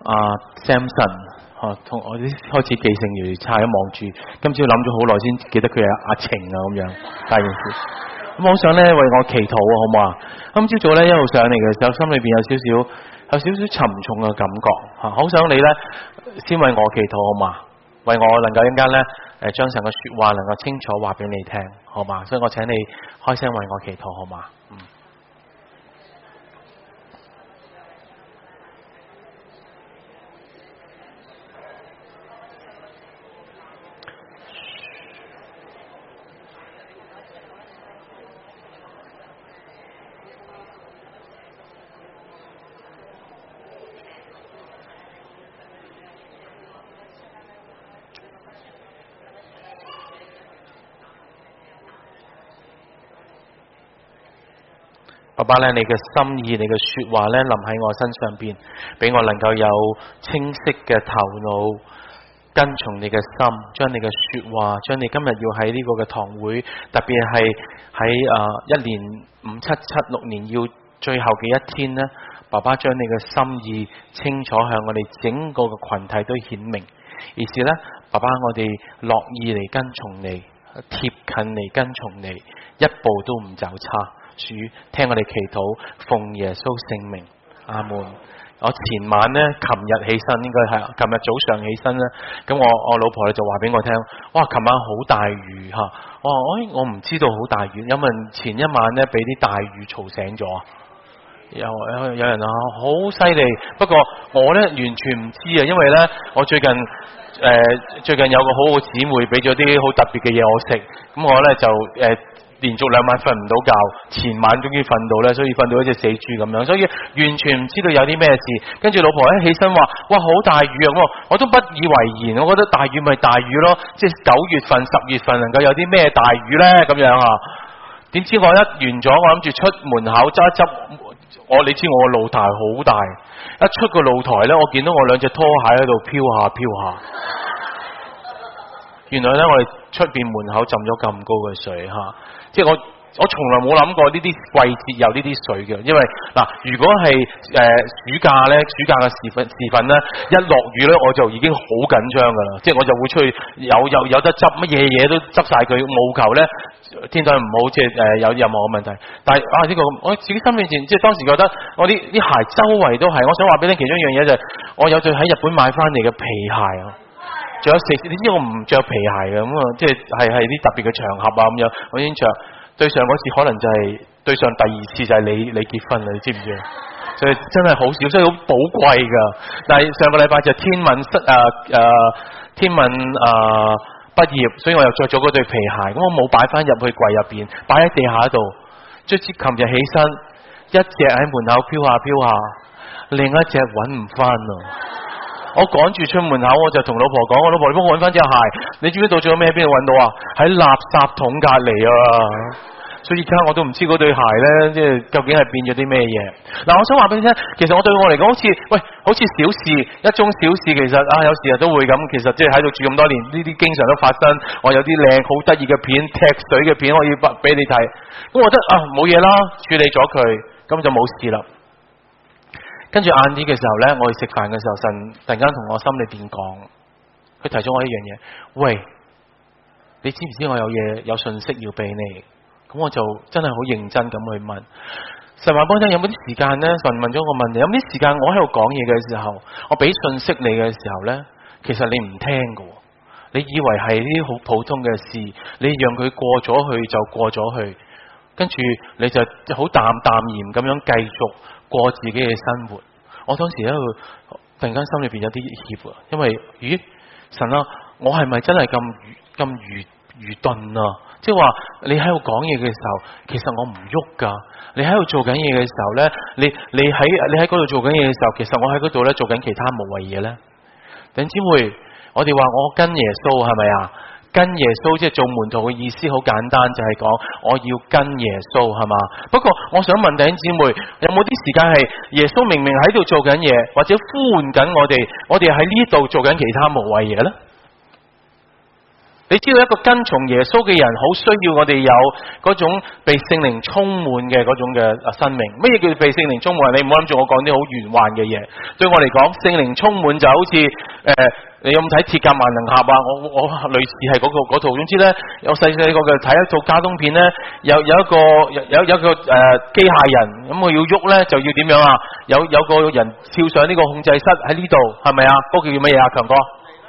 Samson，同我啲開始記性越嚟越差，一望住，今朝諗咗好耐先記得佢係阿晴啊咁樣，大件事。咁我想咧為我祈禱啊，好唔好啊？今朝早咧一路上嚟嘅時候，心裏邊有少少沉重嘅感覺嚇，好想你咧先為我祈禱好嘛？為我能夠一陣間咧將神嘅説話能夠清楚話俾你聽，好嘛？所以我請你開聲為我祈禱好嘛？爸爸咧，你嘅心意、你嘅說話咧，臨喺我身上邊，俾我能夠有清晰嘅頭腦，跟從你嘅心，將你嘅說話，將你今日要喺呢個嘅堂會，特別係喺一年5、7、7、6年要最後嘅一天呢，爸爸將你嘅心意清楚向我哋整個嘅群體都顯明，而是呢，爸爸我哋樂意嚟跟從你，貼近嚟跟從你，一步都唔走差。主聽我哋祈禱，奉耶穌聖名，阿門。我前晚呢，琴日起身，應該係琴日早上起身咧，咁我老婆咧就話俾我聽，哇，琴晚好大雨吓，我唔知道好大雨，因為前一晚呢，俾啲大雨嘈醒咗，有人話好犀利，不過我呢，完全唔知啊，因為呢，我最近有個好好姊妹俾咗啲好特別嘅嘢我食，咁我呢，就連續2晚瞓唔到覺，前晚終於瞓到咧，所以瞓到一隻死豬咁樣，所以完全唔知道有啲咩事。跟住老婆一起身話：哇，好大雨啊！我都不以為然，我覺得大雨咪大雨咯，即係9月份、10月份能夠有啲咩大雨咧咁樣啊？點知我一完咗，我諗住出門口執一執，你知我個露台好大，一出個露台咧，我見到我2隻拖鞋喺度飄下飄下。原來咧，我哋出邊門口浸咗咁高嘅水嚇。即係我從來冇諗過呢啲季節有呢啲水嘅，因為嗱，如果係暑假嘅時分咧，一落雨咧，我就已經好緊張噶啦，即係我就會出去有得執乜嘢都執晒佢，務求咧天氣唔好，即係有任何嘅問題。但係呢個我自己心裏邊即係當時覺得我啲鞋周圍都係，我想話俾你其中一樣嘢就係我有對喺日本買翻嚟嘅皮鞋啊。仲有你知我唔着皮鞋嘅，咁啊，即係啲特別嘅場合啊咁樣，我已經着。對上嗰次可能就係對上第2次就係你結婚啦，你知唔知？所以真係好少，所以好寶貴噶。但係上個禮拜就天文畢業，所以我又着咗嗰對皮鞋，咁我冇擺翻入去櫃入邊，擺喺地下度。即係琴日起身，一隻喺門口飄下飄下，另一隻揾唔翻啊！我趕住出門口，我就同老婆講：我老婆，你幫我揾翻隻鞋。你知唔知到最後咩？邊度揾到啊？喺垃圾桶隔離啊！所以而家我都唔知嗰對鞋呢，即係究竟係變咗啲咩嘢。嗱，我想話俾你聽，其實我對我嚟講，好似小事，一宗小事，其實有時都會咁。其實即係喺度住咁多年，呢啲經常都發生。我有啲靚好得意嘅片，踢水嘅片，我要俾你睇。咁我覺得冇嘢啦，處理咗佢，咁就冇事啦。跟住晏啲嘅時候呢，我去食飯嘅時候，神突然間同我心裏邊講，佢提咗我一樣嘢，喂，你知唔知我有信息要俾你？咁我就真係好認真咁去問神話，幫你有冇啲時間呢？神問咗我問題，有冇啲時間我喺度講嘢嘅時候，我俾信息你嘅時候呢，其實你唔聽㗎，你以為係啲好普通嘅事，你讓佢過咗去就過咗去，跟住你就好淡然咁樣繼續過自己嘅生活。我當時喺度突然間心裏邊有啲怯啊，因為咦，神啊，我係咪真係咁愚鈍啊？即係話你喺度講嘢嘅時候，其實我唔喐噶。你喺度做緊嘢嘅時候呢，你喺嗰度做緊嘢嘅時候，其實我喺嗰度呢做緊其他無謂嘢呢。弟兄姊妹，我哋話我跟耶穌係咪啊？跟耶穌即係做門徒嘅意思好簡單，就係講我要跟耶穌係嘛。不過我想問弟兄姊妹，有冇啲時間係耶穌明明喺度做緊嘢，或者呼喚緊我哋喺呢度做緊其他無謂嘢呢？ 你知道一個跟從耶穌嘅人，好需要我哋有嗰種被聖靈充滿嘅嗰種嘅生命。乜嘢叫被聖靈充滿？你唔好諗住我講啲好玄幻嘅嘢。對我嚟講，聖靈充滿就好似你有冇睇鐵甲萬能俠啊？我類似係嗰套。總之咧，我細個嘅睇一套卡通片咧，有一個機械人，咁佢要喐咧就要點樣啊？有個人跳上呢個控制室喺呢度，係咪啊？嗰個叫乜嘢啊？強哥，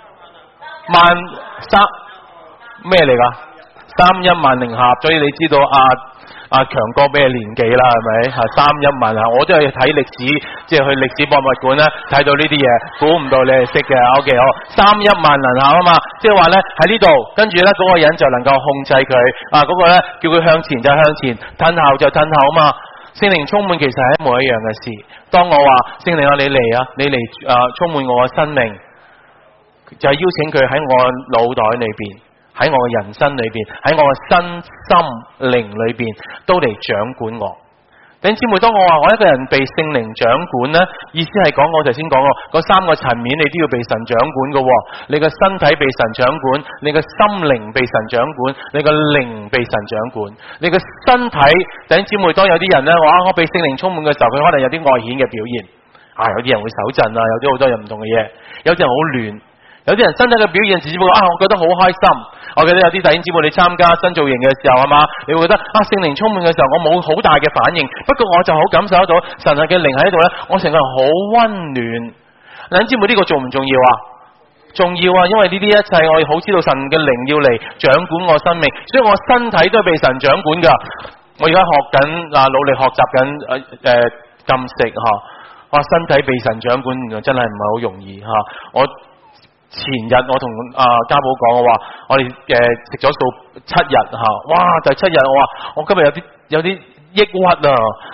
咩嚟㗎？3-1萬能俠，所以你知道阿強哥咩年紀啦，係咪？3-1萬能俠，我都係睇歷史，即係去歷史博物館咧睇到呢啲嘢，估唔到你係識嘅。OK， 好，3-1萬能俠啊嘛，即係話咧喺呢度，跟住咧嗰個人就能夠控制佢，嗰個咧叫佢向前就向前，褪後就褪後啊嘛。聖靈充滿其實係一模一樣嘅事。當我話聖靈啊，你嚟充滿我嘅生命，就係邀請佢喺我腦袋裏邊。喺我嘅人生裏邊，喺我嘅身心靈裏邊，都嚟掌管我。弟兄姊妹，當我話我一個人被聖靈掌管呢，意思係講我頭先講過嗰3個層面，你都要被神掌管嘅。你嘅身體被神掌管，你嘅心靈被神掌管，你嘅靈被神掌管。你嘅身體，弟兄姊妹，當有啲人呢話我被聖靈充滿嘅時候，佢可能有啲外顯嘅表現。有啲人會手震啊，有啲好多唔同嘅嘢，有啲人好亂。有啲人身體嘅表現只不過我覺得好開心。我記得有啲弟兄姊妹你參加新造營嘅時候係嘛，你會覺得聖靈充滿嘅時候，我冇好大嘅反應，不過我就好感受得到神嘅靈喺度咧，我成個人好溫暖。弟兄姊妹，呢個重唔重要啊？重要啊，因為呢啲一切我好知道神嘅靈要嚟掌管我生命，所以我身體都係被神掌管噶。我而家學緊努力學習緊禁食身體被神掌管，原來真係唔係好容易前日我同家寶講，我話我哋食咗素7日第7日我今日有啲抑鬱啊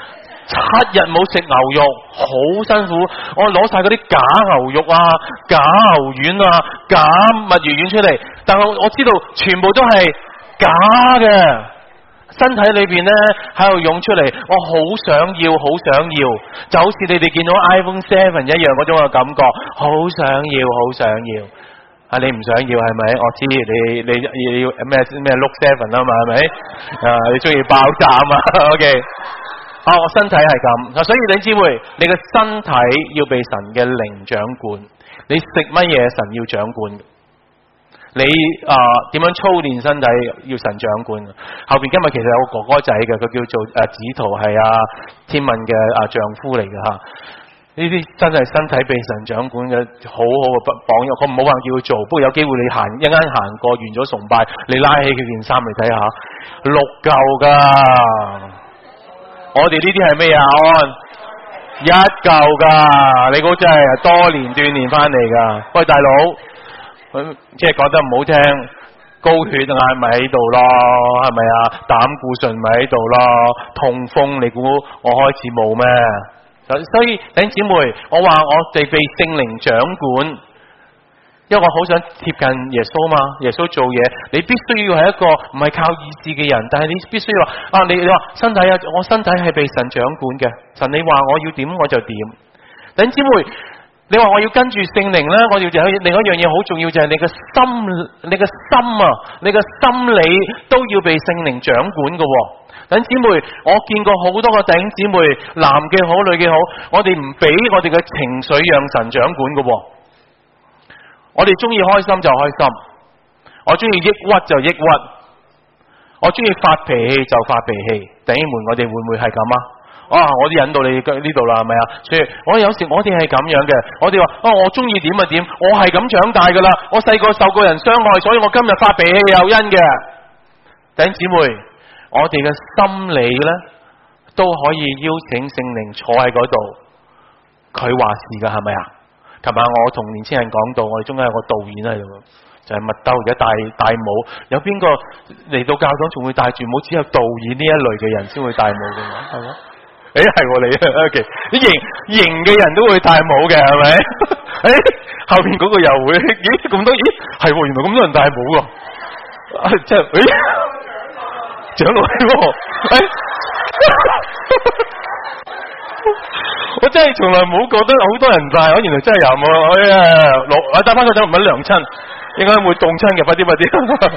！7日冇食牛肉，好辛苦。我攞晒嗰啲假牛肉啊、假牛丸啊、假墨魚丸出嚟，但係我知道全部都係假嘅。身體裏邊咧喺度湧出嚟，我好想要，就好似你哋見到 iPhone 7一樣嗰種嘅感覺，好想要。你唔想要係咪？我知你要咩 Look 7啊嘛，係咪？你中意爆炸啊嘛 ？OK， 我身體係咁，所以你姊妹，你嘅身體要被神嘅靈掌管，你食乜嘢神要掌管。你點樣操練身體要神掌管？後邊今日其實有個哥哥仔嘅，佢叫做子圖，係天文嘅丈夫嚟嘅吓。呢啲真係身體被神掌管嘅好好嘅榜樣。我唔好話叫佢做，不過有機會你一間行過完咗崇拜，你拉起佢件衫嚟睇下，6嚿噶。我哋呢啲係咩啊？1嚿噶，你估真係多年鍛煉翻嚟噶？喂，大佬。即係講得唔好聽，高血壓咪喺度咯，係咪啊？膽固醇咪喺度咯，痛風你估我開始冇咩？所以弟兄姊妹，我話我哋被聖靈掌管，因為我好想貼近耶穌嘛。耶穌做嘢，你必須要係一個唔係靠意志嘅人，但係你必須要話你話身體啊，我身體係被神掌管嘅。神你話我要點我就點。弟兄姊妹。你話我要跟住聖靈咧，我要就另一樣嘢好重要，就係你嘅心啊，你嘅心理都要被聖靈掌管嘅。弟兄姊妹，我見過好多個弟兄姊妹，男嘅好，女嘅好，我哋唔俾我哋嘅情緒讓神掌管嘅。我哋中意開心就開心，我中意抑鬱就抑鬱，我中意發脾氣就發脾氣。弟兄們，我哋會唔會係咁啊？我都引到你呢度啦，係咪啊？所以我有時我哋係咁樣嘅，我哋話我中意點就點，我係咁長大噶啦，我細個受過人傷害，所以我今日發脾氣有因嘅。弟兄姊妹，我哋嘅心理呢，都可以邀請聖靈坐喺嗰度，佢話事噶，係咪啊？琴晚我同年青人講到，我哋中間有個導演喺度，就係麥兜而家戴帽，有邊個嚟到教堂仲會戴住帽？只有導演呢一類嘅人先會戴帽嘅嘛，係咪？係你，OK， 啲型嘅人都會戴帽嘅，係咪？後邊嗰個又會，咁多，係喎，原來咁多人戴帽噶，即係，長老喎，我真係從來冇覺得好多人戴，我原來真係有冇，我戴翻個就唔係娘親， 應該會凍親嘅，快啲快啲。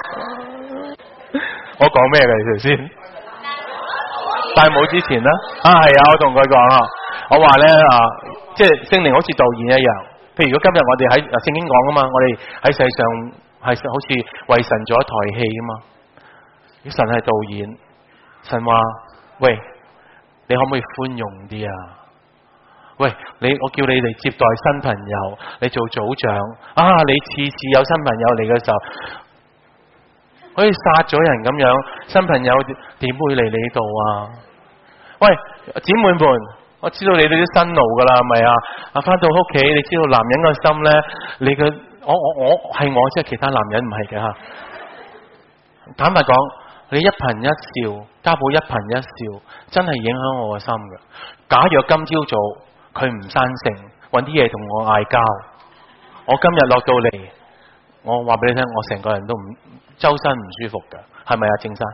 我講咩嘅你頭先？戴帽之前啦，係啊，我同佢講啊，我話咧即係聖靈好似導演一樣。譬如如果今日我哋喺聖經講啊嘛，我哋喺世上係好似為神做一台戲啊嘛。神係導演，神話喂，你可唔可以寬容啲啊？喂，我叫你嚟接待新朋友，你做組長啊！你次次有新朋友嚟嘅時候，好似殺咗人咁樣，新朋友點會嚟你度啊？喂，姊妹們，我知道你哋啲辛勞噶啦，係咪啊？翻到屋企，你知道男人個心咧，你嘅我係我，即係其他男人唔係嘅吓。坦白講，你一顰一笑，家寶一顰一笑，真係影響我個心嘅。假若今朝早佢唔生性，搵啲嘢同我嗌交，我今日落到嚟，我話俾你聽，我成個人都唔周身唔舒服㗎，係咪啊，正生？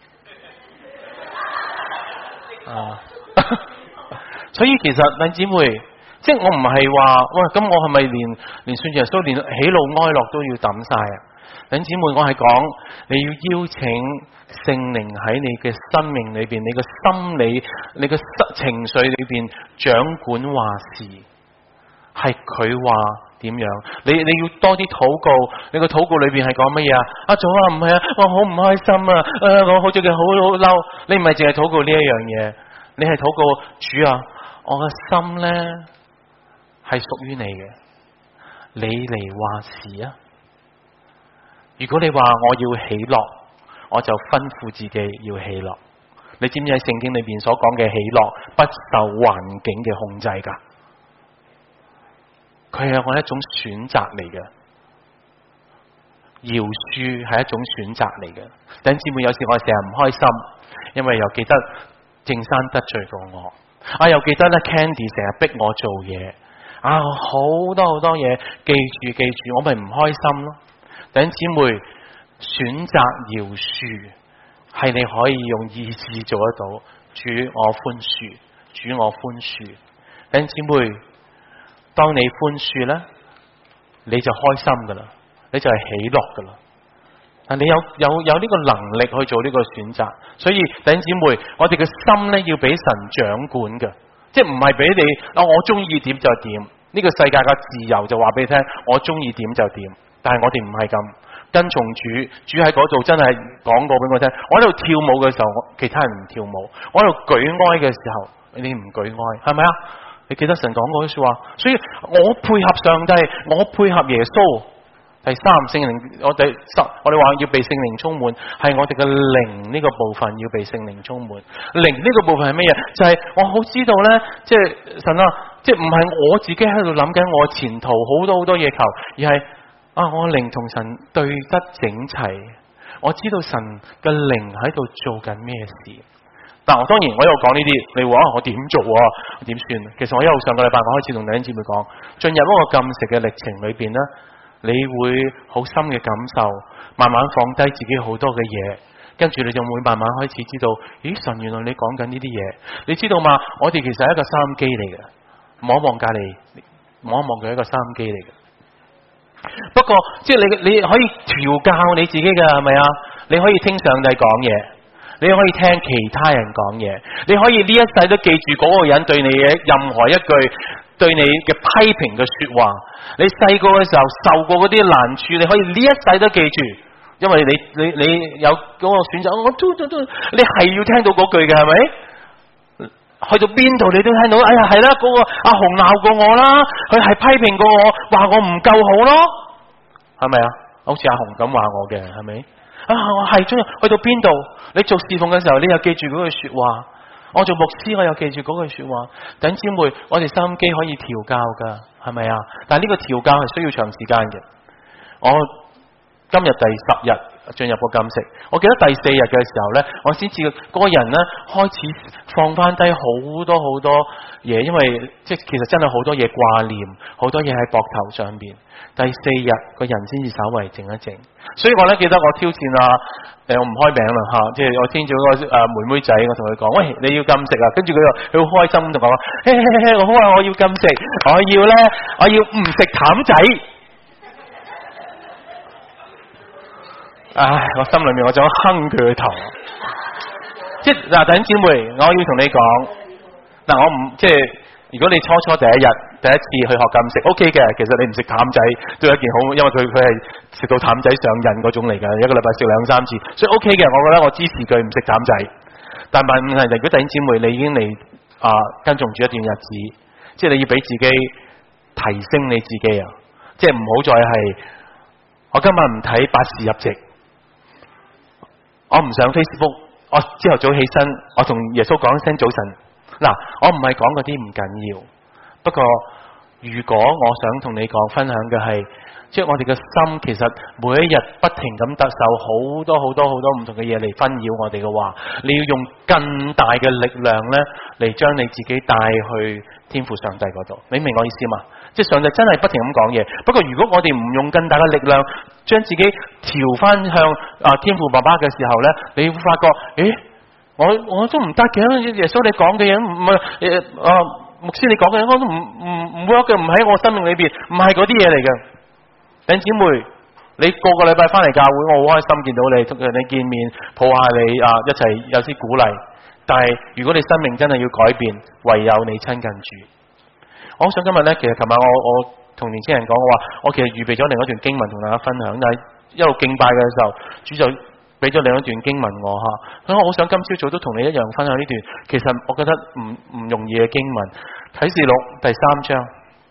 所以其實弟兄姊妹，即係我唔係話，喂，咁我係咪連信耶穌，連喜怒哀樂都要抌晒啊？弟兄姊妹，我係講你要邀請聖靈喺你嘅生命裏邊，你嘅心理、你嘅情緒裏邊掌管話事，係佢話點樣？你要多啲禱告，你個禱告裏邊係講乜嘢啊？阿祖啊，唔係啊，我好唔開心啊，我好最近好嬲。你唔係淨係禱告呢一樣嘢，你係禱告主啊，我嘅心咧係屬於你嘅，你嚟話事啊！如果你話我要喜樂，我就吩咐自己要喜樂。你知唔知喺聖經裏邊所講嘅喜樂不受環境嘅控制噶？佢係我一種選擇嚟嘅，饒恕係一種選擇嚟嘅。弟兄姊妹，有時我成日唔開心，因為又記得正山得罪過我，又記得咧 Candy 成日逼我做嘢，好多嘢，記住，我咪唔開心咯。弟兄姊妹，選擇饒恕係你可以用意志做得到。主我寬恕，主我寬恕。弟兄姊妹，當你寬恕咧，你就開心噶啦，你就係喜樂噶啦。但你有呢個能力去做呢個選擇，所以弟兄姊妹，我哋嘅心咧要俾神掌管嘅，即係唔係俾你我中意點就點。呢個世界嘅自由就話俾你聽，我中意點就點。但係我哋唔係咁跟從主喺嗰度真係講過俾我聽。我喺度跳舞嘅時候，其他人唔跳舞；我喺度舉哀嘅時候，你唔舉哀，係咪啊？你記得神講過啲說話，所以我配合上帝，我配合耶穌。第三，聖靈，我哋話要被聖靈充滿，係我哋嘅靈呢個部分要被聖靈充滿。靈呢個部分係咩嘢？就係我好知道咧，即係神啊，即係唔係我自己喺度諗緊我前途好多嘢求，而係我靈同神對得整齊。我知道神嘅靈喺度做緊咩事。但我當然我一路講呢啲，你話我點做啊？點算？其實我一路上個禮拜我開始同弟兄姊妹講，進入嗰個禁食嘅歷程裏邊咧，你會好深嘅感受，慢慢放低自己好多嘅嘢，跟住你就會慢慢開始知道，咦，神原來你講緊呢啲嘢，你知道嘛？我哋其實係一個收音機嚟嘅，望一望隔籬，望一望佢係一個收音機嚟嘅。不過即係你可以調教你自己嘅，係咪啊？你可以聽上帝講嘢，你可以聽其他人講嘢，你可以呢一世都記住嗰個人對你嘅任何一句對你嘅批評嘅說話。你細個嘅時候受過嗰啲難處，你可以呢一世都記住，因為你有嗰個選擇，你係要聽到嗰句嘅，係咪？去到邊度你都聽到，哎呀係啦，嗰個阿紅鬧過我啦，佢係批評過我，話我唔夠好咯，係咪啊？好似阿紅咁話我嘅，係咪？我係中意去到邊度，你做侍奉嘅時候，你又記住嗰句說話。我做牧師，我又記住嗰句說話。弟兄姊妹，我哋收音機可以調教噶，係咪啊？但係呢個調教係需要長時間嘅。我今日第10日進入個禁食，我記得第4日嘅時候呢，我先至嗰個人呢開始放翻低好多嘢，因為即係其實真係好多嘢掛念，好多嘢喺膊頭上邊。第4日個人先至稍為靜一靜，所以我呢記得我挑戰我唔開名啦吓，即係我挑戰個妹妹仔，我同佢講，喂，你要禁食啊，跟住佢好開心咁同我講，我好啊，我要禁食，我要唔食淡仔。 唉，我心裏面我想哼佢個頭。即係嗱，弟兄姊妹，我要同你講，嗱，我唔即係如果你初第一次去學禁食 ，OK 嘅，其實你唔食淡仔都係一件好，因為佢係食到淡仔上癮嗰種嚟㗎，一個禮拜食2-3次，所以 OK 嘅，我覺得我支持佢唔食淡仔。但係問題，如果弟兄姊妹你已經嚟跟從住一段日子，即係你要俾自己提升你自己啊，即係唔好再係我今日唔睇8時入席，我唔上 Facebook。我朝頭早起身，我同耶穌講一聲早晨。嗱，我唔係講嗰啲唔緊要，不過如果我想同你講分享嘅係，即係我哋嘅心其實每一日不停咁得受好多唔同嘅嘢嚟紛擾我哋嘅話，你要用更大嘅力量呢嚟將你自己帶去天父上帝嗰度。你明我意思嘛？即係上帝真係不停咁講嘢。不過如果我哋唔用更大嘅力量，將自己調翻向天父爸爸嘅時候呢，你會發覺，我都唔得嘅。耶穌你講嘅嘢唔係牧師你講嘅嘢，我都唔 work 嘅，唔喺我生命裏邊，唔係嗰啲嘢嚟嘅。弟兄姊妹，你個禮拜翻嚟教會，我好開心見到你，同你見面，抱下你一齊有啲鼓勵。但係如果你生命真係要改變，唯有你親近主。我想今日呢，其實琴晚我同年青人講，我其實預備咗另一段經文同大家分享，但係一路敬拜嘅時候，主就俾咗另一段經文我嚇。咁我好想今朝早都同你一樣分享呢段，其實我覺得唔容易嘅經文，啟示錄第3章。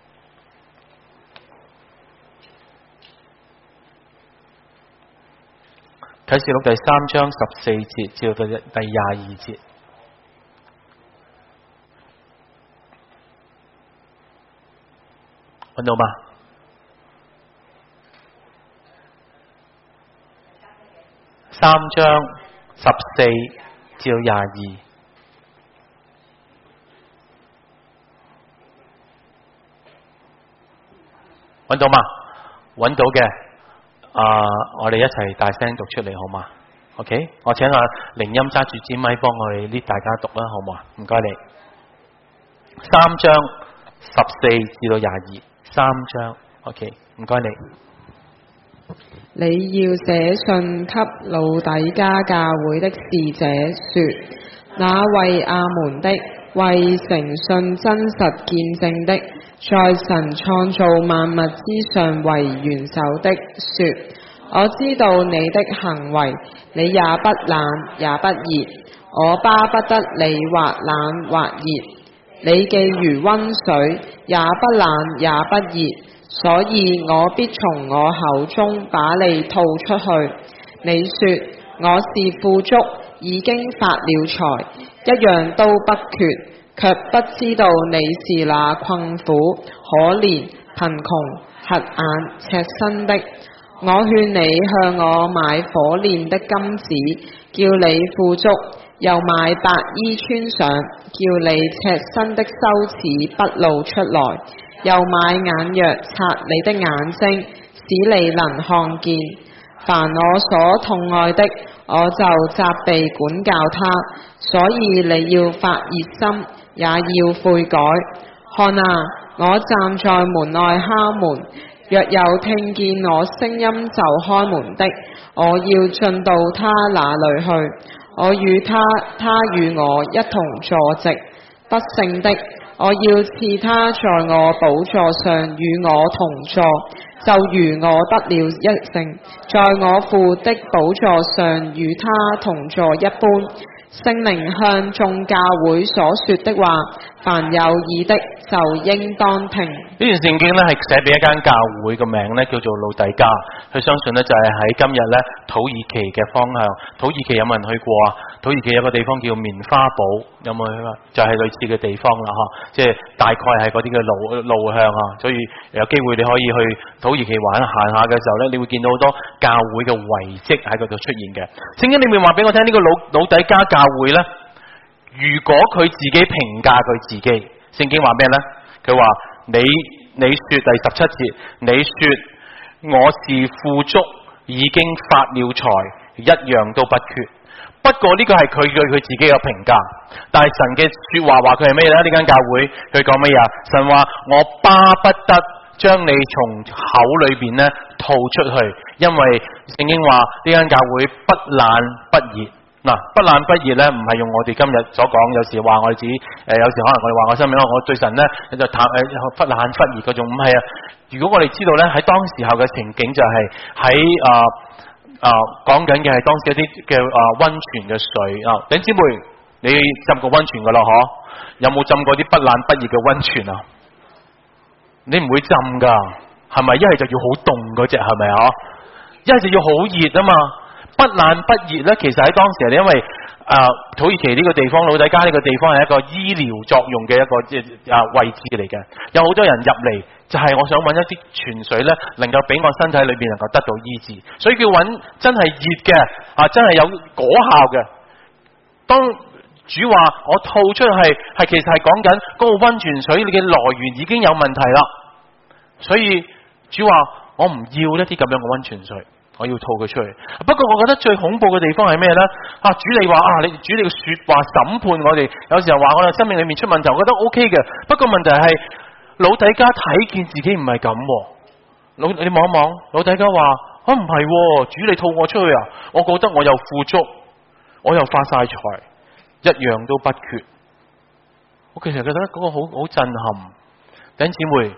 啟示錄第3章14節至到第22節，揾到嗎？3章14至到22，揾到嗎？揾到嘅。我哋一齊大聲讀出嚟好嘛 ？OK， 我請阿靈音揸住支咪幫我哋呢大家讀啦，好嘛？唔該你。3章14至到22，3章 OK， 唔該你。 你要寫信給老底嘉教會的使者說：那為阿門的，為誠信真實見證的，在神創造萬物之上為元首的說：我知道你的行為，你也不冷也不熱，我巴不得你或冷或熱，你既如溫水，也不冷也不熱，所以我必從我口中把你吐出去。你說我是富足，已經發了財，一樣都不缺，卻不知道你是那困苦、可憐、貧窮、瞎眼、赤身的。我勸你向我買火煉的金子，叫你富足；又買白衣穿上，叫你赤身的羞恥不露出來；又買眼藥擦你的眼睛，使你能看見。凡我所痛愛的，我就責備管教他。所以你要發熱心，也要悔改。看啊，我站在門外敲門，若有聽見我聲音就開門的，我要進到他那裏去，我與他與我一同坐席。得勝的，我要賜他在我寶座上與我同坐，就如我得了一勝，在我父的寶座上與他同坐一般。聖靈向眾教會所說的話，凡有耳的就應當聽。 呢段聖經咧係寫俾一間教會，個名咧叫做老底嘉，佢相信咧就係喺今日咧土耳其嘅方向。土耳其有冇人去過啊？土耳其有個地方叫棉花堡，有冇去啊？就係類似嘅地方啦，即係大概係嗰啲嘅路向啊。所以有機會你可以去土耳其玩行下嘅時候咧，你會見到好多教會嘅遺跡喺嗰度出現嘅。聖經裏面話俾我聽，呢個老底嘉教會咧，如果佢自己評價佢自己，聖經話咩咧？佢話你說第17節，你說我是富足，已經發了財，一樣都不缺。不過呢個係佢對佢自己嘅評價，但係神嘅說話話佢係咩咧？呢間教會佢講乜嘢啊？神話我巴不得將你從口裏邊咧吐出去，因為聖經話呢間教會不冷不熱。嗱，不冷不熱咧，唔係用我哋今日所講，有時話我哋自己有時可能我哋話我身邊我對神咧就淡忽冷忽熱嗰種，唔係啊。如果我哋知道咧喺當時候嘅情景就係喺講緊嘅係當時一啲嘅溫泉嘅水啊，弟兄姊妹，你浸過溫泉噶啦嗬？有冇浸過啲不冷不熱嘅溫泉啊？你唔會浸噶，係咪？一係就要好凍嗰隻，係咪啊？一係就要好熱啊嘛。不冷不熱咧，其實喺當時係因為土耳其呢個地方，老底加呢個地方係一個醫療作用嘅一個位置嚟嘅，有好多人入嚟就係我想揾一啲泉水咧，能夠俾我身體裏邊能夠得到醫治，所以叫揾真係熱嘅真係有果效嘅。當主話我吐出去係其實係講緊嗰個溫泉水你嘅來源已經有問題啦，所以主話我唔要一啲咁樣嘅溫泉水。我要吐佢出去。不過我覺得最恐怖嘅地方係咩呢？主你話主你嘅說話審判我哋，有時候話我哋生命裏面出問題，我覺得 OK 嘅。不過問題係老底嘉睇見自己唔係咁，你望一望，老底嘉話唔係，主你吐我出去啊！我覺得我又富足，我又發晒財，一樣都不缺。我其實覺得嗰個好震撼。弟兄姊妹，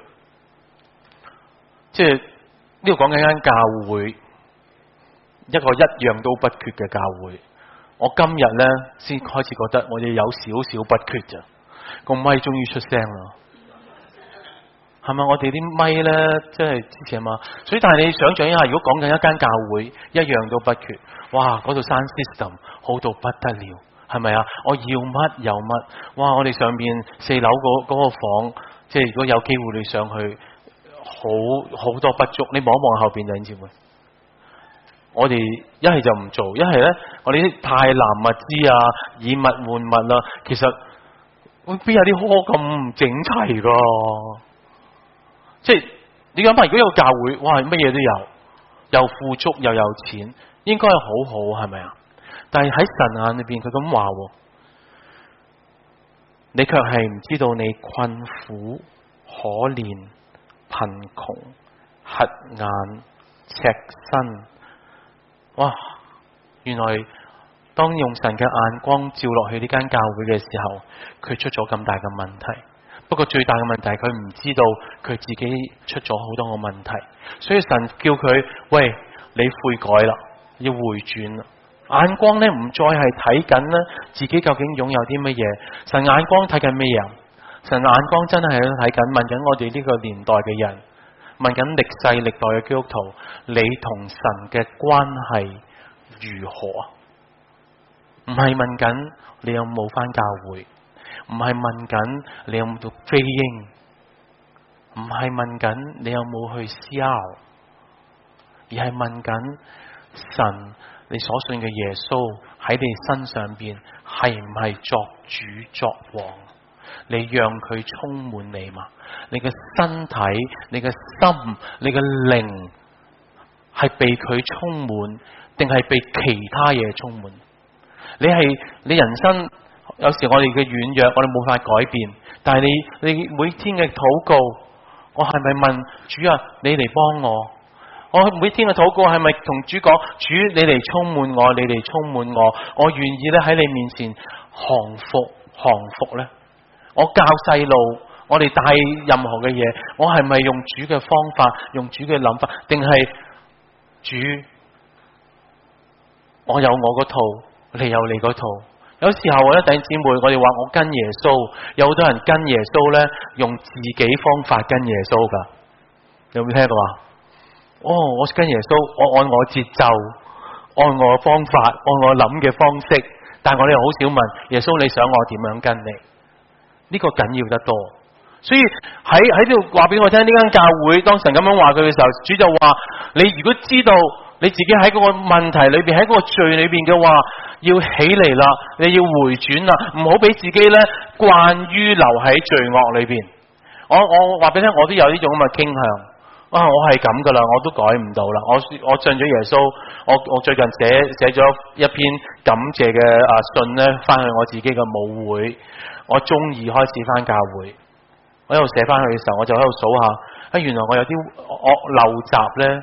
即係呢度講緊間教會。一個一樣都不缺嘅教會，我今日呢先開始覺得我哋有少少不缺咋，個咪終於出聲啦，係咪？我哋啲咪呢，即係之前嘛，所以但係你想象一下，如果講緊一間教會一樣都不缺，哇，嗰度 sound system 好到不得了，係咪啊？我要乜有乜，哇！我哋上邊4樓嗰個房，即係如果有機會你上去，好多不足，你望一望後邊，弟兄姊妹。我哋一係就唔做，一係呢，我哋啲太難物資啊，以物換物啦，其實邊有啲科咁唔整齊噶？即係你諗下，如果有個教會，哇，乜嘢都有，又富足又有錢，應該係好好，係咪啊？但係喺神眼裏邊，佢咁話，你卻係唔知道你困苦、可憐、貧窮、瞎眼、赤身。哇！原來當用神嘅眼光照落去呢間教會嘅時候，佢出咗咁大嘅問題。不過最大嘅問題，佢唔知道佢自己出咗好多個問題，所以神叫佢：喂，你悔改啦，要回轉啦。眼光呢唔再係睇緊呢自己究竟擁有啲乜嘢，神眼光睇緊咩嘢？神眼光真係睇緊問緊我哋呢個年代嘅人。問緊歷世歷代嘅基督徒，你同神嘅關係如何啊？唔係問緊你有冇返教會，唔係問緊你有冇讀飛鷹，唔係問緊你有冇去 CR， 而係問緊神你所信嘅耶穌喺你身上邊係唔係作主作王？你讓佢充滿你嘛？你嘅身體、你嘅心、你嘅靈係被佢充滿，定係被其他嘢充滿？你人生有時我哋嘅軟弱，我哋冇法改變。但係你每天嘅禱告，我係咪問主啊？你嚟幫我？我每天嘅禱告係咪同主講：主，你嚟充滿我，你嚟充滿我，我願意咧喺你面前降服咧。我教細路，我哋帶任何嘅嘢，我係咪用主嘅方法，用主嘅諗法，定係主？我有我嗰套，你有你嗰套。有時候咧，弟兄姊妹，我哋話我跟耶穌，有好多人跟耶穌咧，用自己方法跟耶穌噶。有冇聽過啊？我跟耶穌，我按我節奏，按我嘅方法，按我諗嘅方式。但係我哋好少問耶穌，你想我點樣跟你？呢個緊要得多，所以喺呢度話俾我聽，呢間教會當神咁樣話佢嘅時候，主就話：你如果知道你自己喺嗰個問題裏邊，喺嗰個罪裏邊嘅話，要起嚟啦，你要回轉啦，唔好俾自己呢慣於留喺罪惡裏邊。我話俾你聽，我都有呢種咁嘅傾向。我係咁噶啦，我都改唔到啦。我信咗耶穌，我最近寫咗一篇感謝嘅信呢，翻去我自己嘅母會。我中二開始翻教會，我喺度寫翻去嘅時候，我就喺度數下，原來我有啲惡陋習呢，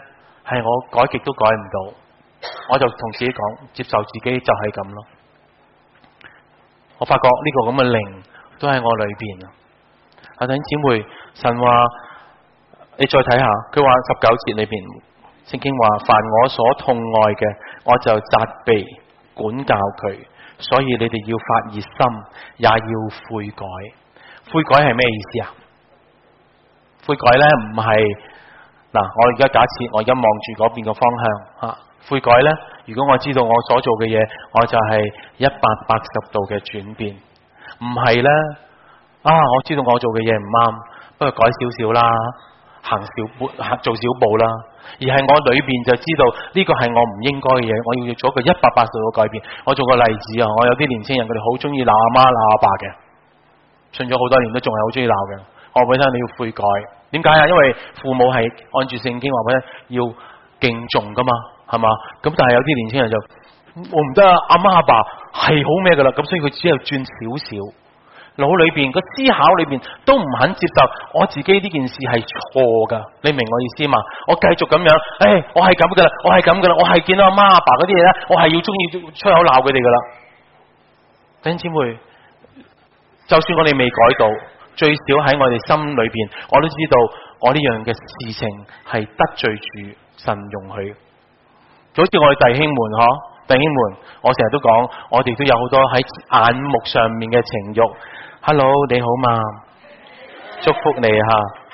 係我改極都改唔到，我就同自己講，接受自己就係咁咯。我發覺呢個咁嘅靈都喺我裏邊啊！弟兄姊妹，神話你再睇下，佢話19節裏邊，聖經話凡我所痛愛嘅，我就責備管教佢，所以你哋要發熱心，也要悔改。悔改係咩意思啊？悔改呢唔係嗱，我而家假設我而家望住嗰邊個方向吓，悔改呢，如果我知道我所做嘅嘢，我就係180度嘅轉變，唔係呢，我知道我做嘅嘢唔啱，不過改少少啦，做少步啦，而係我裏邊就知道呢個係我唔應該嘅嘢，我要做一個180度嘅改變。我做個例子啊，我有啲年青人佢哋好中意鬧阿媽鬧阿爸嘅，信咗好多年都仲係好中意鬧嘅。我話俾你聽，你要悔改。點解啊？因為父母係按住聖經話俾你要敬重噶嘛，係嘛？咁但係有啲年青人就我唔得啊，阿媽阿爸係好咩噶啦，咁所以佢只係轉少少，腦裏邊個思考裏邊都唔肯接受我自己呢件事係錯噶。你明我意思嘛？我繼續咁樣，我係咁噶啦，我係咁噶啦，我係見到阿媽阿爸嗰啲嘢咧，我係要中意出口鬧佢哋噶啦。弟兄姊妹，就算我哋未改到，最少喺我哋心裏邊，我都知道我呢樣嘅事情係得罪住神容許。就好似我哋弟兄們弟兄們，我成日都講，我哋都有好多喺眼目上面嘅情慾。Hello， 你好嘛？祝福你吓。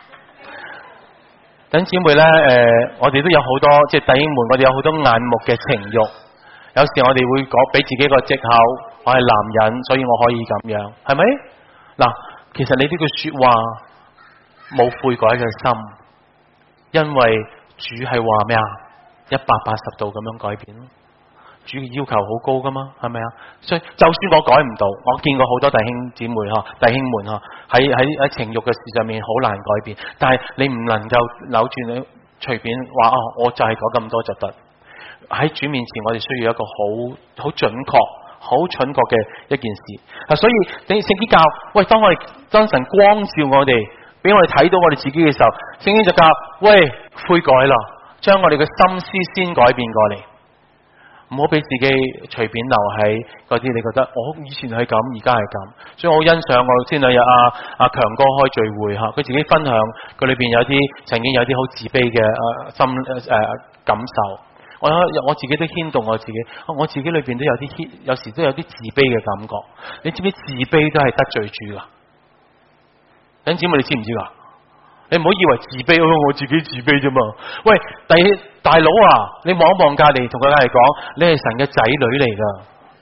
弟兄姊妹呢，我哋都有好多即係弟兄們，我哋有好多眼目嘅情慾。有時我哋會講俾自己個藉口，我係男人，所以我可以咁樣，係咪？嗱，其實你呢句說話冇悔改嘅心，因為主係話咩啊？180度咁樣改變咯。主嘅要求好高噶嘛，係咪啊？所以就算我改唔到，我見過好多弟兄姊妹弟兄們喺情慾嘅事上面好難改變，但係你唔能夠扭轉，你隨便話我就係講咁多就得。喺主面前，我哋需要一個好準確嘅一件事。所以聖經教，當我哋當神光照我哋，俾我哋睇到我哋自己嘅時候，聖經就教，悔改啦，將我哋嘅心思先改變過嚟。唔好俾自己隨便留喺嗰啲，你覺得我以前係咁，而家係咁。所以我好欣賞我前兩日阿強哥開聚會佢自己分享佢裏邊有啲曾經有啲好自卑嘅感受。我自己都牽動我自己，我自己裏邊都有時都有啲自卑嘅感覺。你知唔知自卑都係得罪主噶？弟兄姊妹，你知唔知噶？你唔好以為自卑，我自己自卑啫嘛。大佬啊，你望一望隔籬，同佢隔籬講，你係神嘅仔女嚟噶。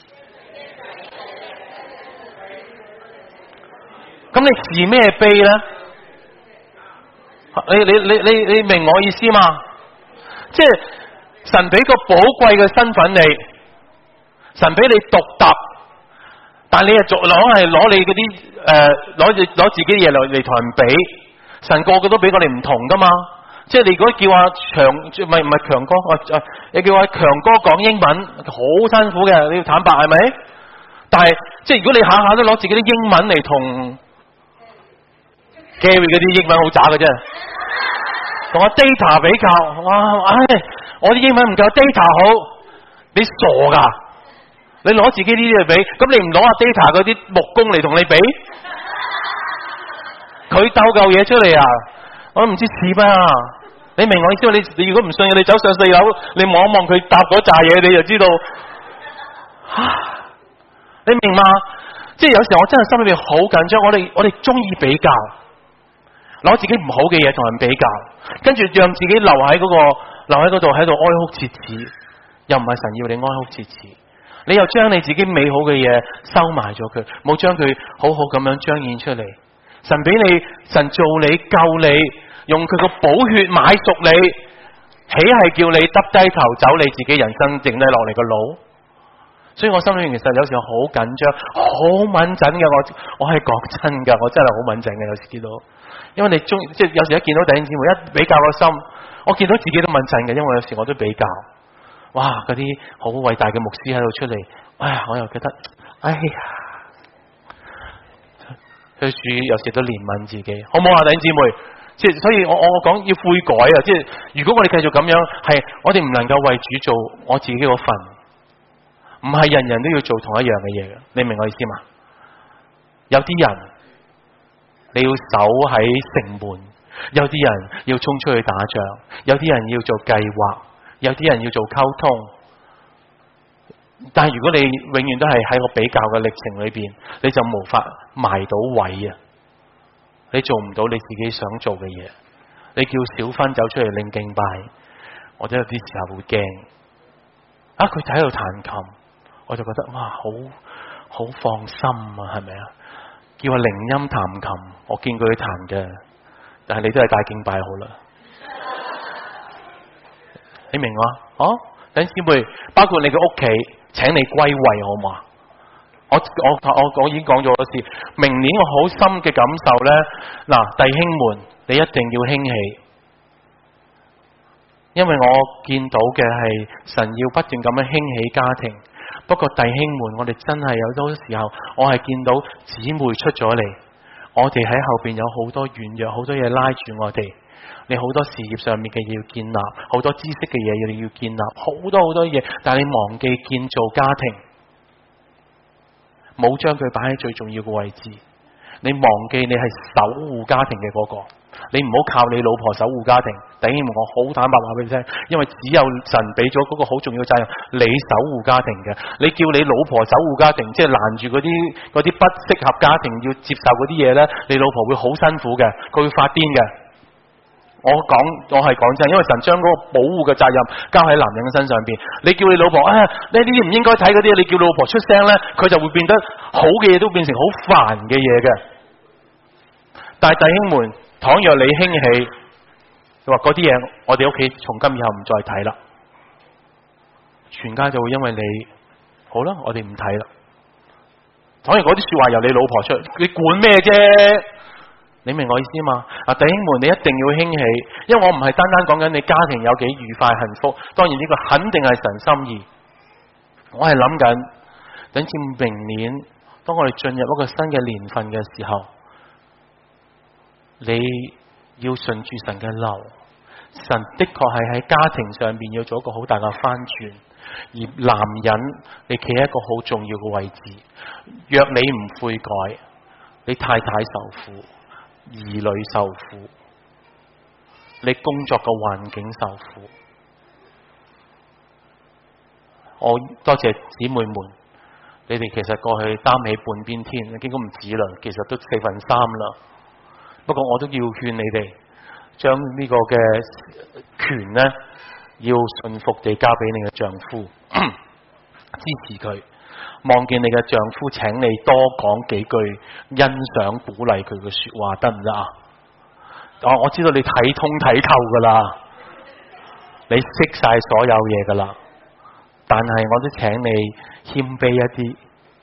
咁你自咩卑咧？你明我意思嘛？即係神俾個寶貴嘅身份你，神俾你獨特，但你係攞你嗰啲攞自己嘢嚟同人比。神個個都比我哋唔同噶嘛，即係你如果叫阿唔係強哥，你叫阿強哥講英文好辛苦嘅，你要坦白係咪？但係即係如果你下下都攞自己啲英文嚟同 Gary 嗰啲英文好渣嘅啫，同阿 Data 比較，我啲英文唔夠 Data 好，你傻噶？你攞自己呢啲嚟比，咁你唔攞阿 Data 嗰啲木工嚟同你比？佢鬥嚿嘢出嚟啊！我都唔知似咩啊！你明我意思？你如果唔信，你走上4樓，你望一望佢搭嗰扎嘢，你就知道。你明嘛？即係有時候我真係心裏邊好緊張，我哋中意比較，攞自己唔好嘅嘢同人比較，跟住讓自己留喺嗰度喺度哀哭切齒，又唔係神要你哀哭切齒，你又將你自己美好嘅嘢收埋咗佢，冇將佢好好咁樣彰顯出嚟。神俾你，神做你救你，用佢個寶血買贖你，豈係叫你耷低頭走你自己人生剩低落嚟嘅路？所以我心裏面其實有時候好緊張，好敏感嘅。我係講真噶，我真係好敏感嘅。有時見到，因為你即係有時一見到弟兄姊妹一比較個心，我見到自己都敏感嘅，因為有時我都比較，哇嗰啲好偉大嘅牧師喺度出嚟，我又覺得，佢主有時都憐憫自己，好唔好啊？弟兄姊妹， 即係所以我講要悔改啊！即係如果我哋繼續咁樣，係我哋唔能夠為主做我自己嗰份，唔係人人都要做同一樣嘅嘢嘅。你明我意思嘛？有啲人你要守喺城門，有啲人要衝出去打仗，有啲人要做計劃，有啲人要做溝通。但係如果你永遠都係喺個比較嘅歷程裏邊，你就無法埋到位啊！你做唔到你自己想做嘅嘢，你叫小芬走出嚟領敬拜，我都有啲時候會驚。啊，佢就喺度彈琴，我就覺得哇，好放心啊，係咪啊？叫我靈音彈琴，我見過佢彈嘅，但係你都係帶敬拜好啦。你明嗎？等姊妹，包括你嘅屋企，請你歸位好嘛？我已經講咗一次，明年我好深嘅感受呢。嗱，弟兄們，你一定要興起，因為我見到嘅係神要不斷咁樣興起家庭。不過弟兄們，我哋真係有多時候，我係見到姊妹出咗嚟，我哋喺後邊有好多軟弱，好多嘢拉住我哋。你好多事業上面嘅嘢要建立，好多知識嘅嘢要建立，好多嘢，但係你忘記建造家庭。冇將佢擺喺最重要嘅位置，你忘記你係守護家庭嘅嗰個，你唔好靠你老婆守護家庭。弟兄們，我好坦白話俾你聽，因為只有神俾咗嗰個好重要嘅責任，你守護家庭嘅。你叫你老婆守護家庭，即係攔住嗰啲不適合家庭要接受嗰啲嘢呢，你老婆會好辛苦嘅，佢會發癲嘅。我係講真，因為神將嗰個保護嘅責任交喺男人嘅身上邊。你叫你老婆呢啲唔應該睇嗰啲，你叫老婆出聲呢，佢就會變得好嘅嘢都變成好煩嘅嘢嘅。但係弟兄們，倘若你興起，你話嗰啲嘢，我哋屋企從今以後唔再睇啦，全家就會因為你好啦，我哋唔睇啦。倘若嗰啲說話由你老婆出，你管咩啫？你明我意思嘛？弟兄們，你一定要興起，因為我唔係單單講緊你家庭有幾愉快幸福，當然呢個肯定係神心意。我係諗緊，等至明年，當我哋進入一個新嘅年份嘅時候，你要順住神嘅流，神的確係喺家庭上邊要做一個好大嘅翻轉，而男人你企喺一個好重要嘅位置，若你唔悔改，你太太受苦。兒女受苦，你工作嘅環境受苦。我多謝姊妹們，你哋其實過去擔起半邊天，應該唔止啦，其實都3/4啦。不過我都要勸你哋，將呢個嘅權呢，要順服地交俾你嘅丈夫，支持佢。望見你嘅丈夫，請你多講幾句欣賞鼓勵佢嘅說話，得唔得啊？我知道你睇通睇透噶啦，你識晒所有嘢噶啦，但係我都請你謙卑一啲，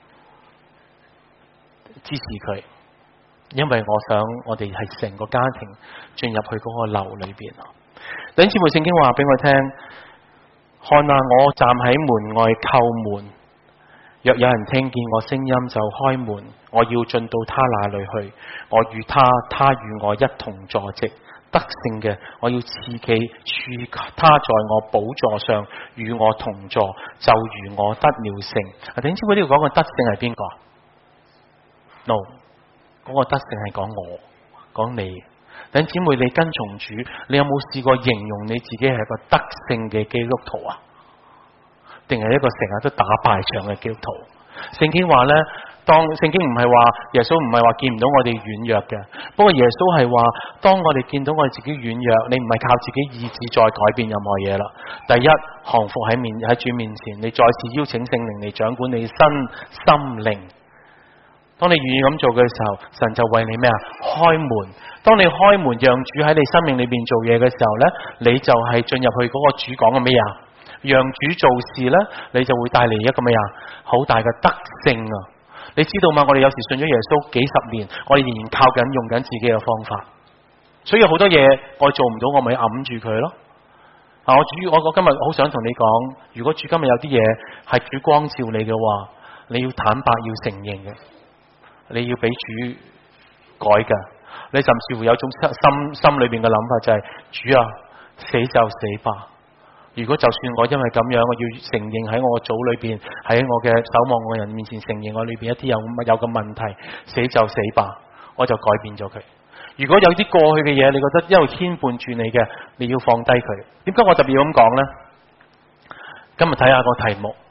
支持佢，因為我想我哋係成個家庭進入去嗰個流裏邊。弟兄姊妹，聖經話俾我聽，看啊，我站喺門外叩門。若有人聽見我聲音就開門，我要進到他那裏去，我與他，他與我一同坐席。得勝嘅，我要賜佢處他在我寶座上與我同坐，就如我得了勝。弟兄姊妹，呢度講嘅得勝係邊個 ？No， 嗰個得勝係講我，講你。弟兄姊妹，你跟從主，你有冇試過形容你自己係一個得勝嘅基督徒啊？定係一個成日都打敗仗嘅基督徒？聖經話呢，當聖經唔係話耶穌唔係話見唔到我哋軟弱嘅，不過耶穌係話，當我哋見到我哋自己軟弱，你唔係靠自己意志再改變任何嘢啦。第一，降服喺主面前，你再次邀請聖靈嚟掌管你身心靈。當你願意咁做嘅時候，神就為你咩啊？開門。當你開門讓主喺你生命裏邊做嘢嘅時候呢，你就係進入去嗰個主講嘅咩啊？讓主做事呢，你就會帶嚟一個咩啊？好大嘅得勝啊！你知道嗎？我哋有時信咗耶穌幾十年，我哋仍然靠緊用緊自己嘅方法，所以好多嘢我做唔到，我咪揞住佢咯。我今日好想同你講，如果主今日有啲嘢係主光照你嘅話，你要坦白，要承認嘅，你要俾主改嘅。 你甚至乎有種心裏邊嘅諗法就係、主啊，死就死吧。如果就算我因為咁樣，我要承認喺我組裏邊，喺我嘅守望嘅人面前承認我裏邊一啲有個問題，死就死吧，我就改變咗佢。如果有啲過去嘅嘢，你覺得一路牽絆住你嘅，你要放低佢。點解我特別咁講呢？今日睇下個題目，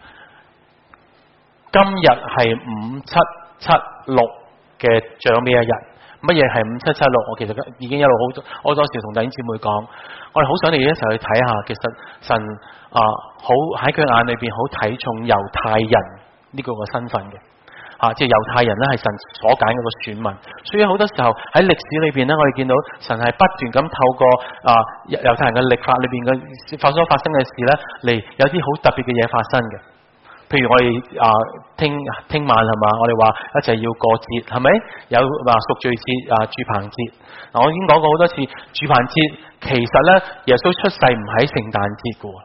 今日係5776嘅最尾一日。乜嘢係5776？我其實已經一路好多時同弟兄姊妹講，我哋好想你哋一齊去睇下，其實神好喺佢眼裏邊好睇重猶太人呢個身份嘅。即係猶太人咧係神所揀嘅個選民，所以好多時候喺歷史裏邊咧，我哋見到神係不斷咁透過猶太人嘅歷法裏邊嘅發生嘅事咧，嚟有啲好特別嘅嘢發生嘅。譬如我哋聽晚係嘛，我哋話一齊要過節係咪？有話贖罪節住棚節。我已經講過好多次，住棚節其實咧耶穌出世唔喺聖誕節嘅。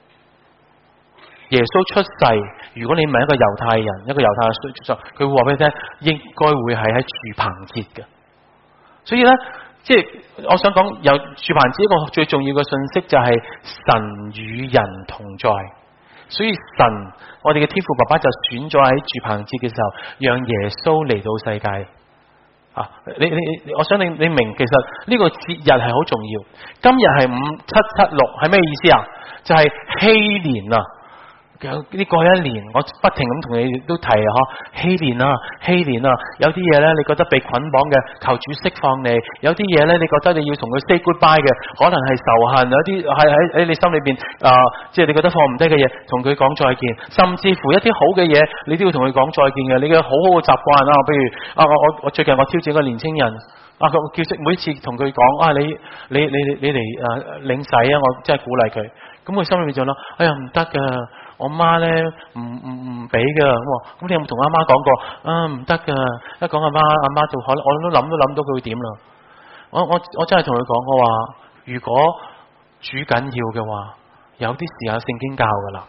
耶穌出世，如果你問一個猶太人，一個猶太人出世，佢會話俾你聽，應該會係喺住棚節嘅。所以咧，即係我想講，有住棚節一個最重要嘅信息就係神與人同在。所以神，我哋嘅天父爸爸就選咗喺住棚節嘅時候，讓耶穌嚟到世界。我想你明，其實呢個節日係好重要。今日係5776，係咩意思啊？就係禧年啊！呢過去一年，我不停咁同你都提禧年啊，有啲嘢咧，你覺得被捆綁嘅，求主釋放你；有啲嘢咧，你覺得你要同佢 say goodbye 嘅，可能係仇恨；有啲係喺你心裏邊即係你覺得放唔低嘅嘢，同佢講再見；甚至乎一啲好嘅嘢，你都要同佢講再見嘅。你嘅好好嘅習慣譬如我最近我挑戰一個年青人叫每次同佢講你嚟領洗啊，我真係鼓勵佢。咁佢心裏面就諗，哎呀唔得噶。我媽咧唔俾噶，咁你有冇同阿媽講過？唔得噶，一講阿媽就可能我都諗到佢會點啦。我真係同佢講，我話如果主緊要嘅話，有啲時間聖經教噶啦。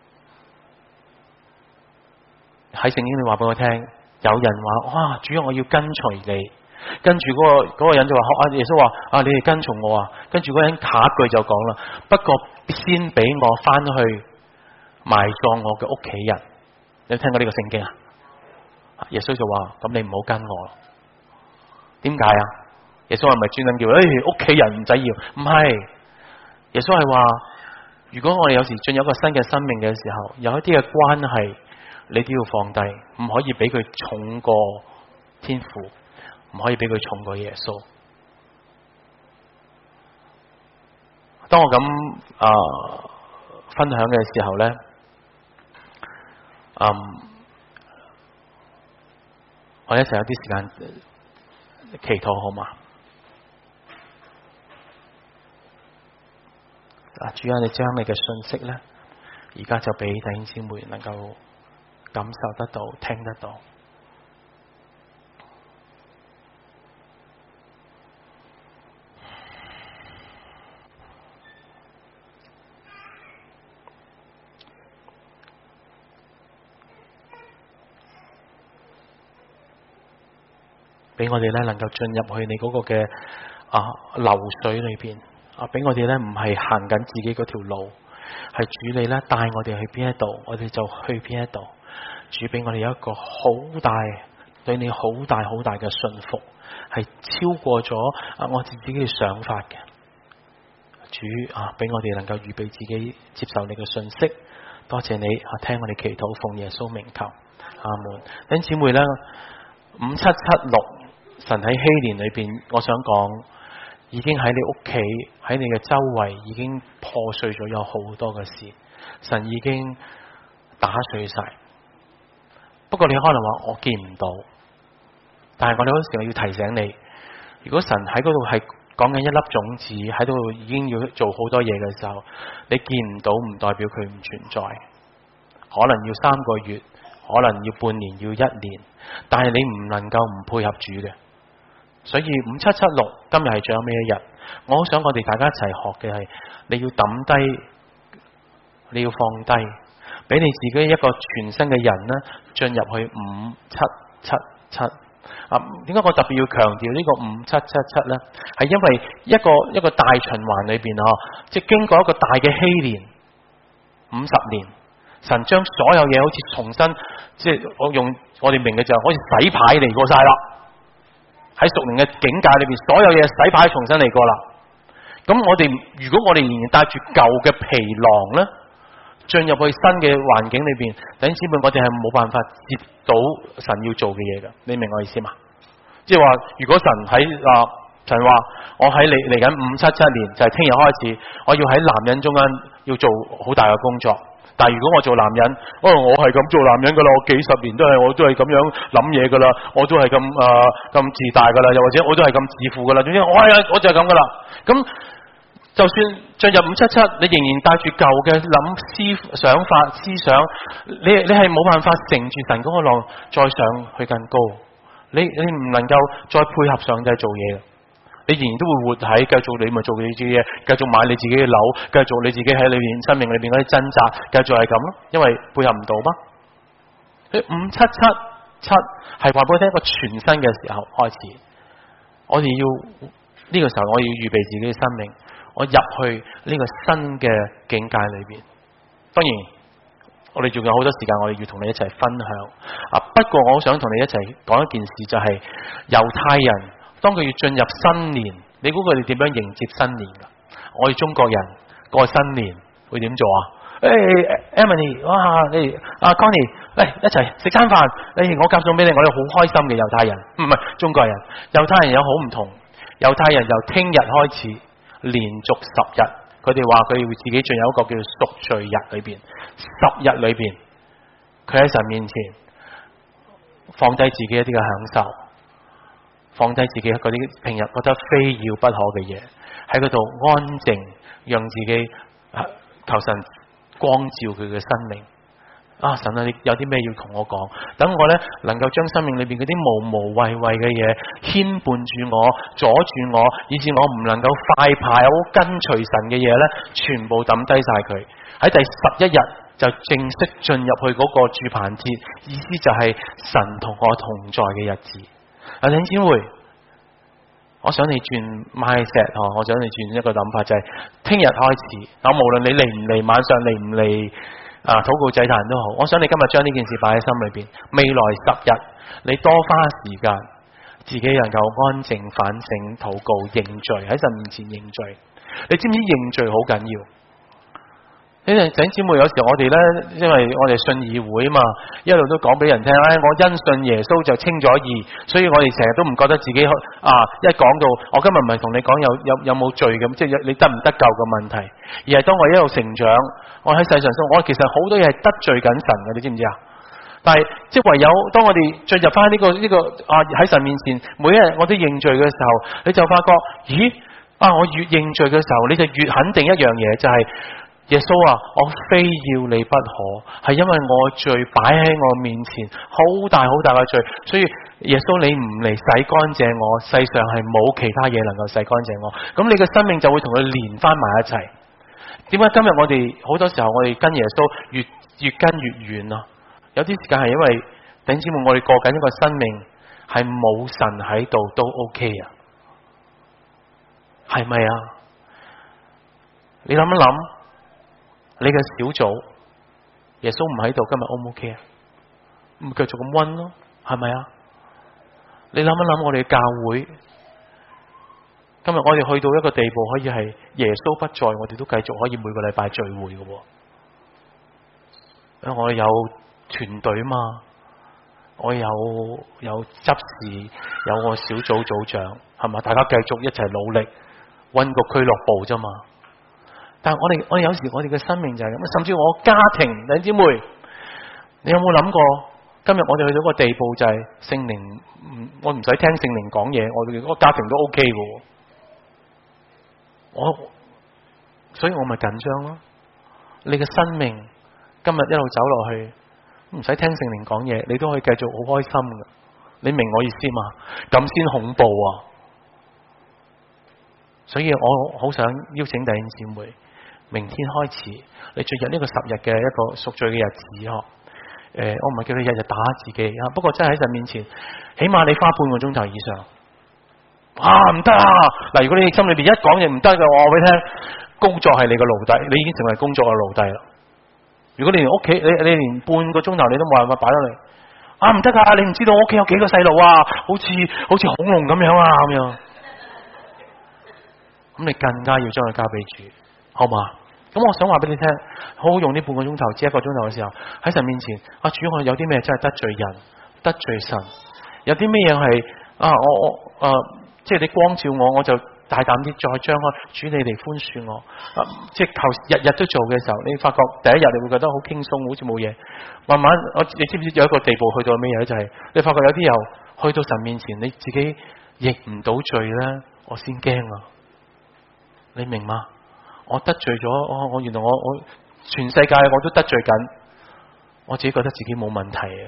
喺聖經你話俾我聽，有人話哇，主啊，我要跟隨你，跟住嗰個人就話耶穌話你哋跟從我啊，跟住嗰人下一句就講啦，不過先俾我翻去埋葬我嘅屋企人。你有聽過呢個聖經啊？耶穌就話咁你唔好跟我。點解啊？耶穌係咪專登叫屋企人唔使要？唔係，耶穌係話如果我哋有時進入一個新嘅生命嘅時候，有一啲嘅關係你都要放低，唔可以俾佢重過天父，唔可以俾佢重過耶穌。當我咁分享嘅時候咧，我一齊有啲時間祈禱好嘛？主啊，你將你嘅信息咧，而家就俾弟兄姊妹能夠感受得到、聽得到。俾我哋咧能夠進入去你嗰個嘅流水裏邊，俾我哋咧唔係行緊自己嗰條路，係主你咧帶我哋去邊一度，我哋就去邊一度。主俾我哋有一個好大對你好大嘅信服，係超過咗我自己嘅想法嘅。主俾我哋能夠預備自己接受你嘅信息。多謝你聽我哋祈禱，奉耶穌名求，阿門。弟兄姊妹咧，5776。神喺禧年裏邊，我想講，已經喺你屋企，喺你嘅周圍，已經破碎咗有好多嘅事。神已經打碎晒。不過你可能話我見唔到，但係我哋嗰時候要提醒你，如果神喺嗰度係講緊一粒種子喺度，已經要做好多嘢嘅時候，你見唔到唔代表佢唔存在。可能要3個月，可能要半年，要1年，但係你唔能夠唔配合主嘅。所以5776今日係最後尾一日，我好想我哋大家一齊學嘅係，你要抌低，你要放低，俾你自己一個全新嘅人呢進入去5777 點解我特別要強調呢個5777呢？係因為一個大循環裏邊即係經過一個大嘅禧年50年，神將所有嘢好似重新，即係我用我哋明嘅就好似洗牌嚟過晒啦。喺屬靈嘅境界裏邊，所有嘢洗牌重新嚟過啦。咁如果我哋仍然帶住舊嘅皮囊呢，進入去新嘅環境裏邊，弟兄姊妹，我哋係冇辦法接到神要做嘅嘢㗎。你明我意思嘛？即係話，如果神話我喺嚟緊577年，就係聽日開始，我要喺男人中間要做好大嘅工作。但係如果我做男人，我係咁做男人㗎啦，我幾十年我都係咁樣諗嘢㗎啦，我都係咁自大㗎啦，又或者我都係咁自負㗎啦。總之我就係咁㗎啦。咁就算進入577，你仍然帶住舊嘅想法思想，你係冇辦法乘住神嗰個浪再上去更高。你唔能夠再配合上帝做嘢，你仍然都會活喺繼續你咪做你自己嘢，繼續買你自己嘅樓，繼續你自己喺裏面生命裏邊嗰啲掙扎，繼續係咁咯，因為配合唔到嘛。5777係話俾我聽一個全新嘅時候開始，我哋要呢個時候我要預備自己嘅生命，我入去呢個新嘅境界裏邊。當然我哋仲有好多時間，我哋要同你一齊分享不過我好想同你一齊講一件事，就係猶太人當佢要進入新年，你估佢哋點樣迎接新年㗎？我哋中國人過新年會點做啊？Emily， 哇，你Connie， 嚟一齊食餐飯，我夾餸俾你，我哋好開心嘅猶太人，唔係中國人。猶太人有好唔同，猶太人由聽日開始連續10日，佢哋話佢會自己進入一個叫做贖罪日裏邊，10日裏邊，佢喺神面前放低自己一啲嘅享受，放低自己嗰啲平日覺得非要不可嘅嘢，喺嗰度安靜，讓自己求神光照佢嘅生命。神啊，你有啲咩要同我講？等我呢能夠將生命裏邊嗰啲無謂嘅嘢牽絆住我，阻住我，以致我唔能夠快跑跟隨神嘅嘢呢，全部抌低晒佢。喺第11日就正式進入去嗰個住棚節，意思就係神同我同在嘅日子。弟兄姊妹，我想你轉 mindset， 我想你轉一個諗法，就係聽日開始，無論你嚟唔嚟，晚上嚟唔嚟禱告祭壇都好，我想你今日將呢件事擺喺心裏邊。未來10日，你多花時間，自己能夠安靜反省、禱告、認罪，喺神面前認罪。你知唔知認罪好緊要？弟兄姊妹，有時我哋呢，因為我哋信義會嘛，一路都講俾人聽，我因信耶穌就稱咗義，所以我哋成日都唔覺得自己一講到我今日唔係同你講有冇罪咁，即係你得唔得救嘅問題，而係當我一路成長，我喺世上生，我其實好多嘢係得罪緊神嘅，你知唔知啊？但係即係唯有當我哋進入翻呢個喺神面前，每一日我都認罪嘅時候，你就發覺，咦我越認罪嘅時候，你就越肯定一樣嘢，就係耶穌啊，我非要你不可，係因為我罪擺喺我面前，好大嘅罪，所以耶穌你唔嚟洗乾淨我，世上係冇其他嘢能夠洗乾淨我，咁你嘅生命就會同佢連翻埋一齊。點解今日我哋好多時候我哋跟耶穌越跟越遠啊？有啲時間係因為弟兄姊妹，我哋過緊一個生命係冇神喺度都 OK 啊，係咪啊？你諗一諗。你嘅小組，耶穌唔喺度，今日 O 唔 OK 啊？咁繼續咁溫咯，係咪啊？你諗一諗，我哋嘅教會，今日我哋去到一個地步，可以係耶穌不在，我哋都繼續可以每個禮拜聚會嘅。我哋有團隊嘛，我有執事，有我小組組長，係嘛？大家繼續一齊努力，溫個俱樂部啫嘛。但係我哋有時我哋嘅生命就係咁，甚至我家庭弟兄姊妹，你有冇諗過？今日我哋去到個地步就係聖靈，我唔使聽聖靈講嘢，我哋嗰個家庭都 OK 嘅。所以我咪緊張咯。你嘅生命今日一路走落去，唔使聽聖靈講嘢，你都可以繼續好開心嘅。你明我意思嘛？咁先恐怖啊！所以我好想邀請弟兄姊妹。明天開始，你進入呢個10日嘅一個贖罪嘅日子我唔係叫你日日打自己啊，不過真係喺神面前，起碼你花半個鐘頭以上。唔得啊！嗱，如果你心裏邊一講嘢唔得嘅，我話俾你聽，工作係你個奴隸，你已經成為工作嘅奴隸啦。如果你連屋企你連半個鐘頭你都冇辦法擺得嚟，唔得噶！你唔知道我屋企有幾個細路啊，好似恐龍咁樣啊咁樣。咁你更加要將佢交俾主，好嘛？咁我想話俾你聽，好好用呢半個鐘頭至一個鐘頭嘅時候，喺神面前，主我有啲咩真係得罪人、得罪神，有啲咩嘢係即係你光照我就大膽啲再張開，主你嚟寬恕我。即係日日都做嘅時候，你發覺第一日你會覺得好輕鬆，好似冇嘢。慢慢你知唔知有一個地步去到咩嘢咧？就係你發覺有啲又去到神面前，你自己認唔到罪咧，我先驚啊！你明嗎？我得罪咗，我原來我全世界我都得罪緊，我自己覺得自己冇問題啊！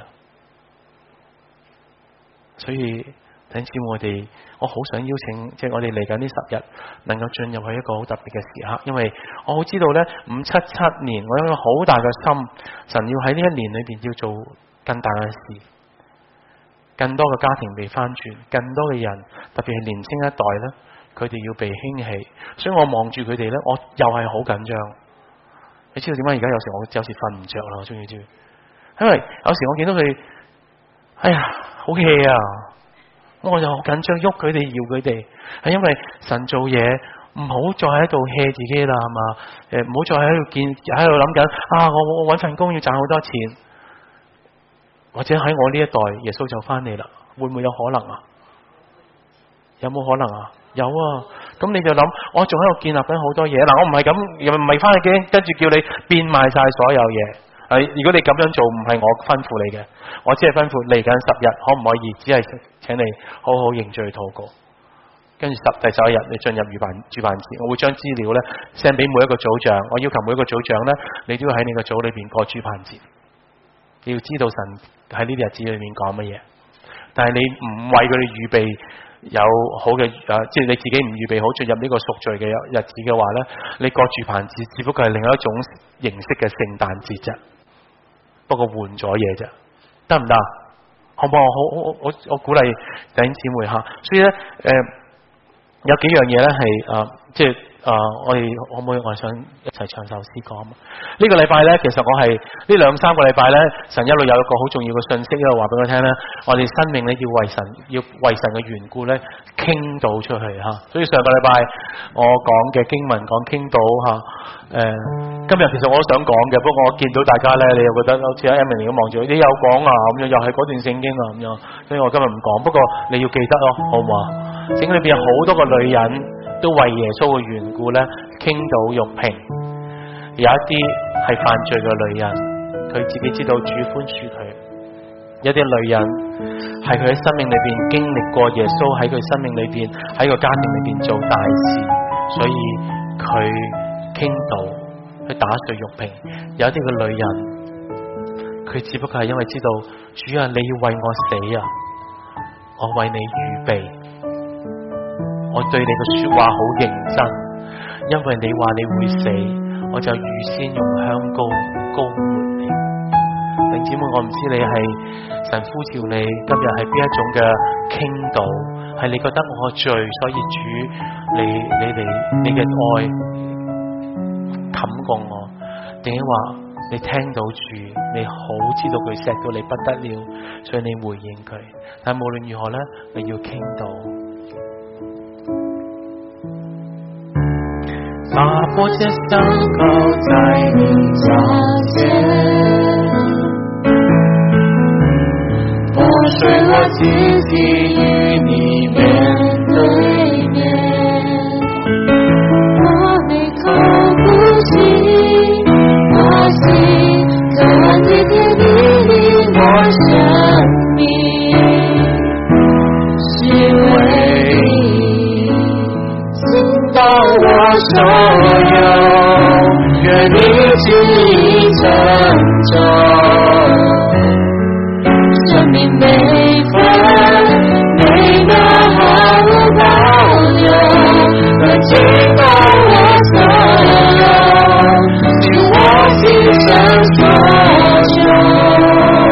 所以弟兄姊妹，我好想邀請，即係我哋嚟緊呢10日，能夠進入去一個好特別嘅時刻，因為我好知道呢577年，我有一個好大嘅心，神要喺呢一年裏邊要做更大嘅事，更多嘅家庭被翻轉，更多嘅人，特別係年青一代呢，佢哋要被興起，所以我望住佢哋呢，我又係好緊張。你知道點解而家有時我有時瞓唔着啦？我終於知，因為有時我見到佢，哎呀，好 hea 啊！我就好緊張，喐佢哋，搖佢哋，係因為神做嘢唔好再喺度 hea 自己啦，係嘛？唔好再喺度諗緊我搵份工要賺好多錢，或者喺我呢一代耶穌就翻嚟啦，會唔會有可能啊？有冇可能啊？有啊！咁你就諗，我仲喺度建立緊好多嘢嗱，我唔係咁，又唔係翻去跟住叫你變賣晒所有嘢。如果你咁樣做，唔係我吩咐你嘅，我只係吩咐嚟緊10日，可唔可以只係請你好好認罪禱告，跟住第11日你進入主辦節，我會將資料呢 send 俾每一個組長，我要求每一個組長呢，你都要喺你個組裏邊過主辦節，你要知道神喺呢啲日子裏面講乜嘢，但係你唔為佢哋預備有好嘅即係你自己唔預備好進入呢個贖罪嘅日子嘅話呢，你過主辦節只不過係另外一種形式嘅聖誕節啫。不過換咗嘢啫，得唔得？好唔好？我鼓勵弟兄姊妹吓，所以咧有幾樣嘢咧係即係我哋可唔可以我想一齊唱首詩歌啊？呢個禮拜咧，其實我係呢2-3個禮拜咧，神一路有一個好重要嘅信息一路話俾我聽咧，我哋生命咧要為神嘅緣故咧傾倒出去吓。所以上個禮拜我講嘅經文講傾倒吓，今日其實我都想講嘅，不過我見到大家咧，你又覺得好似阿 Emily 咁望住，你有講啊咁樣，又係嗰段聖經啊咁樣，所以我今日唔講。不過你要記得咯，好唔好啊？聖經裏邊有好多個女人都為耶穌嘅緣故咧傾倒玉瓶，有一啲係犯罪嘅女人，佢自己知道主寬恕佢；有啲女人係佢喺生命裏邊經歷過耶穌喺佢生命裏邊喺個家庭裏邊做大事，所以佢傾倒，佢打碎玉瓶。有一啲嘅女人，佢只不過係因為知道主啊，你要為我死啊，我為你預備。我對你嘅說話好認真，因為你話你會死，我就預先用香膏膏抹你。弟兄姊妹，我唔知你係神呼召你今日係邊一種嘅傾倒，係你覺得我罪，所以主你嘅愛冚過我，定係話你聽到主，你好知道佢錫到你不得了，所以你回應佢。但無論如何呢，你要傾倒。 打破這傷口在你腳前，破碎我自己與你面對面，我沒口不清，我心渴望天天你領我生命，是為到我所有，願你旨意成就，生命每分每秒毫無保留，能盡到我所有，盡我心生所求。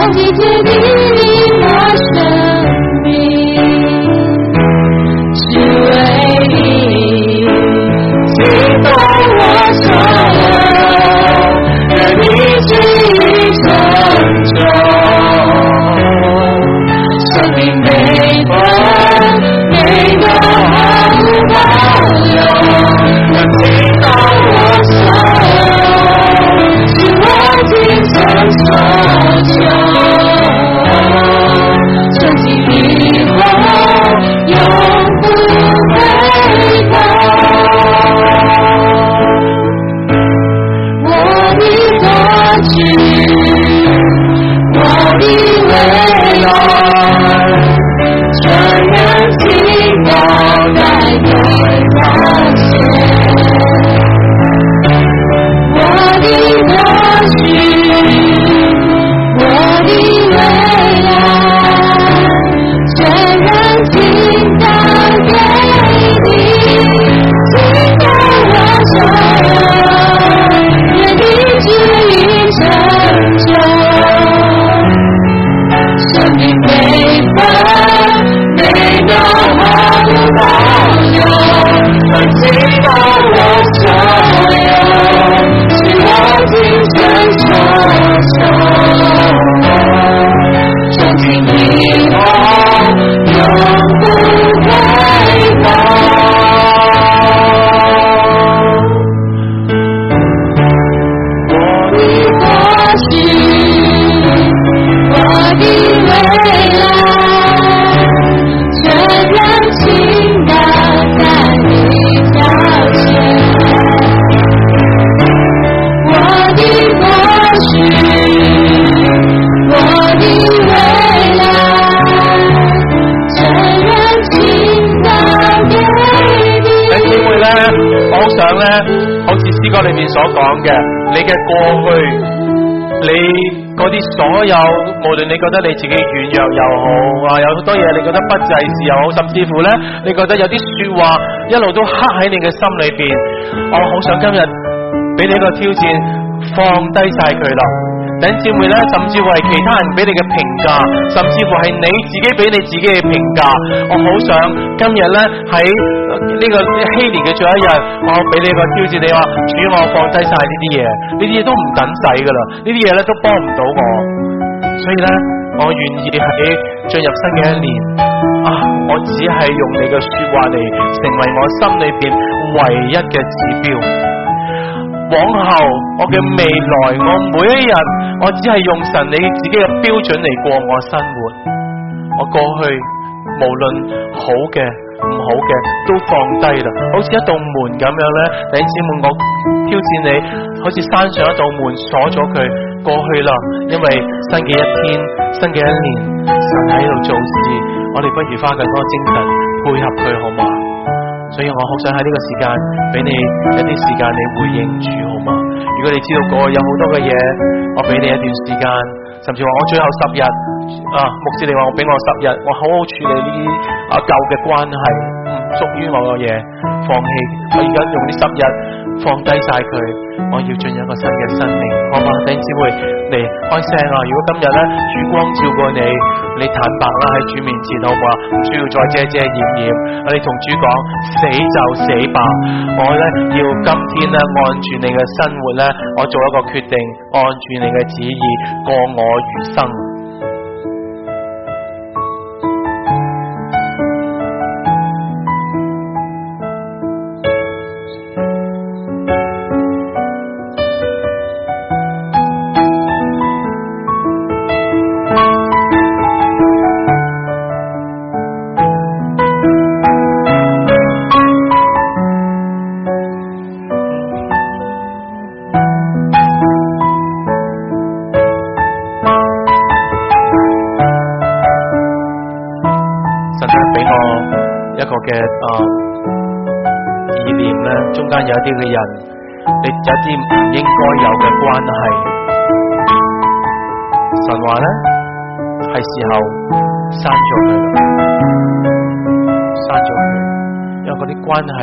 的决定我生命，是唯一激动我所有，让你旨意成就。生命每分每个毫无保留，让激动我所有，是我今生所求。从今以后永不回头，我的过去，我的未来，全然倾倒在你脚前。我的过去，我的未来，全然倾倒给你，倾倒我所有，愿你旨意成就。生命每分每个毫无保留，会激动我所有，是我今生所求。从今以后永不回头。我的过去，我的未来，全然倾倒在你脚前。我的过去，我的未来，全然倾倒给你。 弟兄姊妹咧，我好想咧，好似詩歌裏面所講嘅，你嘅過去，你嗰啲所有，無論你覺得你自己軟弱又好，有好多嘢你覺得不濟事又好，甚至乎咧，你覺得有啲說話一路都刻喺你嘅心裏邊，我好想今日俾你一個挑戰，放低晒佢啦。弟兄姊妹咧，甚至乎係其他人俾你嘅評價，甚至乎係你自己俾你自己嘅評價，我好想今日咧喺呢個禧年嘅最後一日，我俾你一個挑戰，你話主，我放低晒呢啲嘢，呢啲嘢都唔等使噶啦，呢啲嘢咧都幫唔到我，所以咧我願意喺進入新嘅一年我只係用你嘅說話嚟成為我心裏邊唯一嘅指標。往後我嘅未來，我每一日，我只係用神你自己嘅標準嚟過我生活。我過去無論好嘅唔好嘅都放低啦，好似一道門咁樣咧。弟兄姊妹，我挑戰你，好似閂上一道門鎖咗佢過去啦，因為新嘅一天，新嘅一年，神喺度做事，我哋不如花更多精神配合佢，好嗎？所以我好想喺呢個時間俾你一啲時間你回應主，好嗎？如果你知道過去有好多嘅嘢，我俾你一段時間，甚至話我最後10日牧師你話我俾我10日，我好好處理呢啲舊嘅關係，唔屬於我嘅嘢，放棄。我而家用呢10日放低晒佢，我要進入一個新嘅生命，好嗎？弟兄姊妹嚟開聲啊！如果今日咧主光照過你，你坦白啦喺主面前，好嗎？唔需要再遮遮掩掩，我哋同主講死就死吧！我咧要今天咧按住你嘅生活咧，我做一個決定，按住你嘅旨意過我餘生。意念咧，中間有一啲嘅人，你有一啲唔應該有嘅關係，神話咧係時候刪咗佢啦，刪咗佢，因為嗰啲關係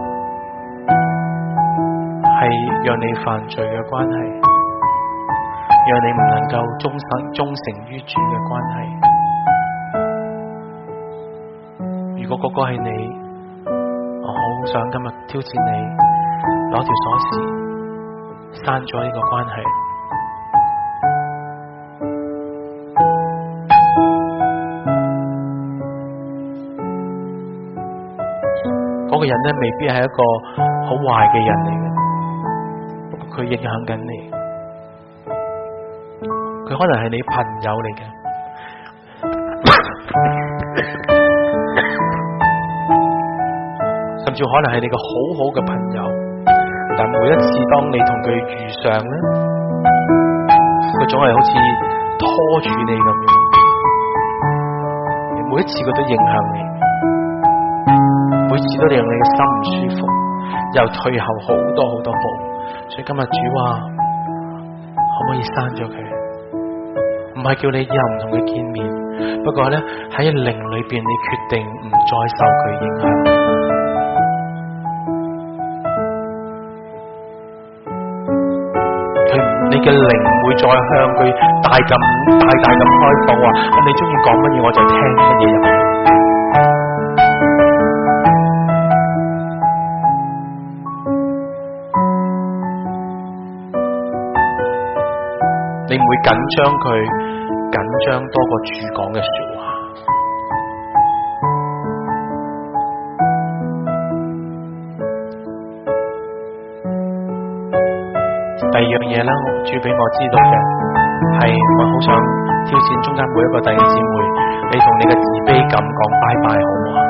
係讓你犯罪嘅關係， 讓你唔能夠忠誠於主嘅關係。如果嗰個係你，我好想今日挑戰你，攞條鎖匙刪咗呢個關係。嗰個人咧未必係一個好壞嘅人嚟嘅，不過佢影響緊你。佢可能係你朋友嚟嘅，甚至可能係你個好好嘅朋友。但每一次當你同佢遇上咧，佢總係好似拖住你咁樣，每一次佢都影響你。每次都令你嘅心唔舒服，又退後好多好多步，所以今日主話可唔可以刪咗佢？唔係叫你以後唔同佢見面，不過咧喺靈裏邊你決定唔再受佢影響。你嘅靈唔會再向佢大咁開放，話你中意講乜嘢我就聽乜嘢入去。你唔會緊張佢，緊張多過主講嘅說話。第二樣嘢啦，主俾我知道嘅係，我好想挑戰中間每一個弟兄姊妹，你同你嘅自卑感講拜拜好唔好？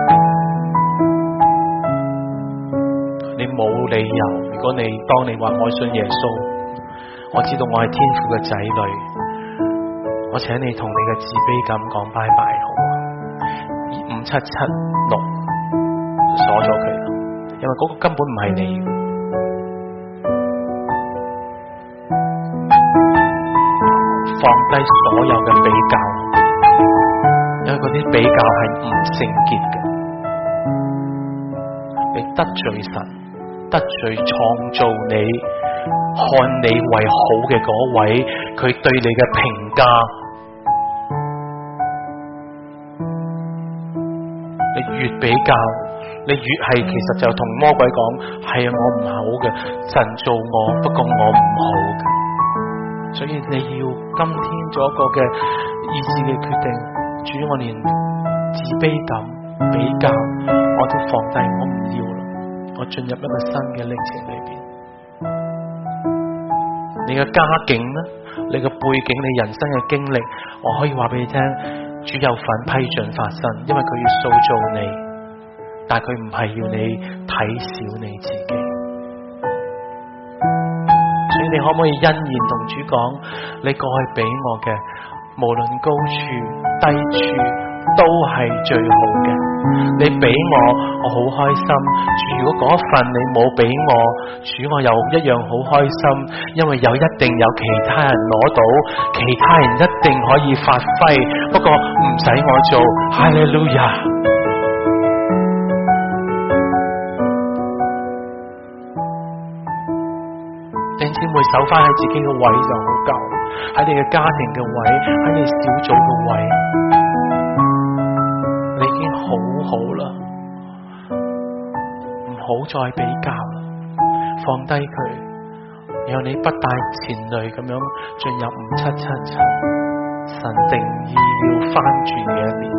你冇理由，如果你當你話我信耶穌，我知道我係天父嘅仔女，我請你同你嘅自卑感講拜拜好唔好？5776鎖咗佢啦，因為嗰個根本唔係你。放低所有嘅比較，因為嗰啲比較係唔聖潔嘅。你得罪神，得罪創造你、看你為好嘅嗰位，佢對你嘅評價，你越比較，你越係其實就同魔鬼講，係啊，我唔好嘅，神做我，不過我唔好嘅。所以你要今天做一個嘅意志嘅決定，主，我連自卑感、比較我都放低，我唔要啦，我進入一個新嘅歷程裏邊。你嘅家境咧，你嘅背景，你人生嘅經歷，我可以話俾你聽，主有份批准發生，因為佢要塑造你，但係佢唔係要你睇小你自己。你可唔可以欣然同主講，你過去俾我嘅，無論高處低處都係最好嘅。你俾我好開心。主，如果嗰一份你冇俾我，主，我又一樣好開心，因為一定有其他人攞到，其他人一定可以發揮，不過唔使我做。哈利路亞。先會守翻喺自己嘅位就好夠，喺你嘅家庭嘅位，喺你小組嘅位，你已經好好啦，唔好再比較啦，放低佢，然後你不帶前慮咁樣進入5777，神定意要翻轉嘅一年。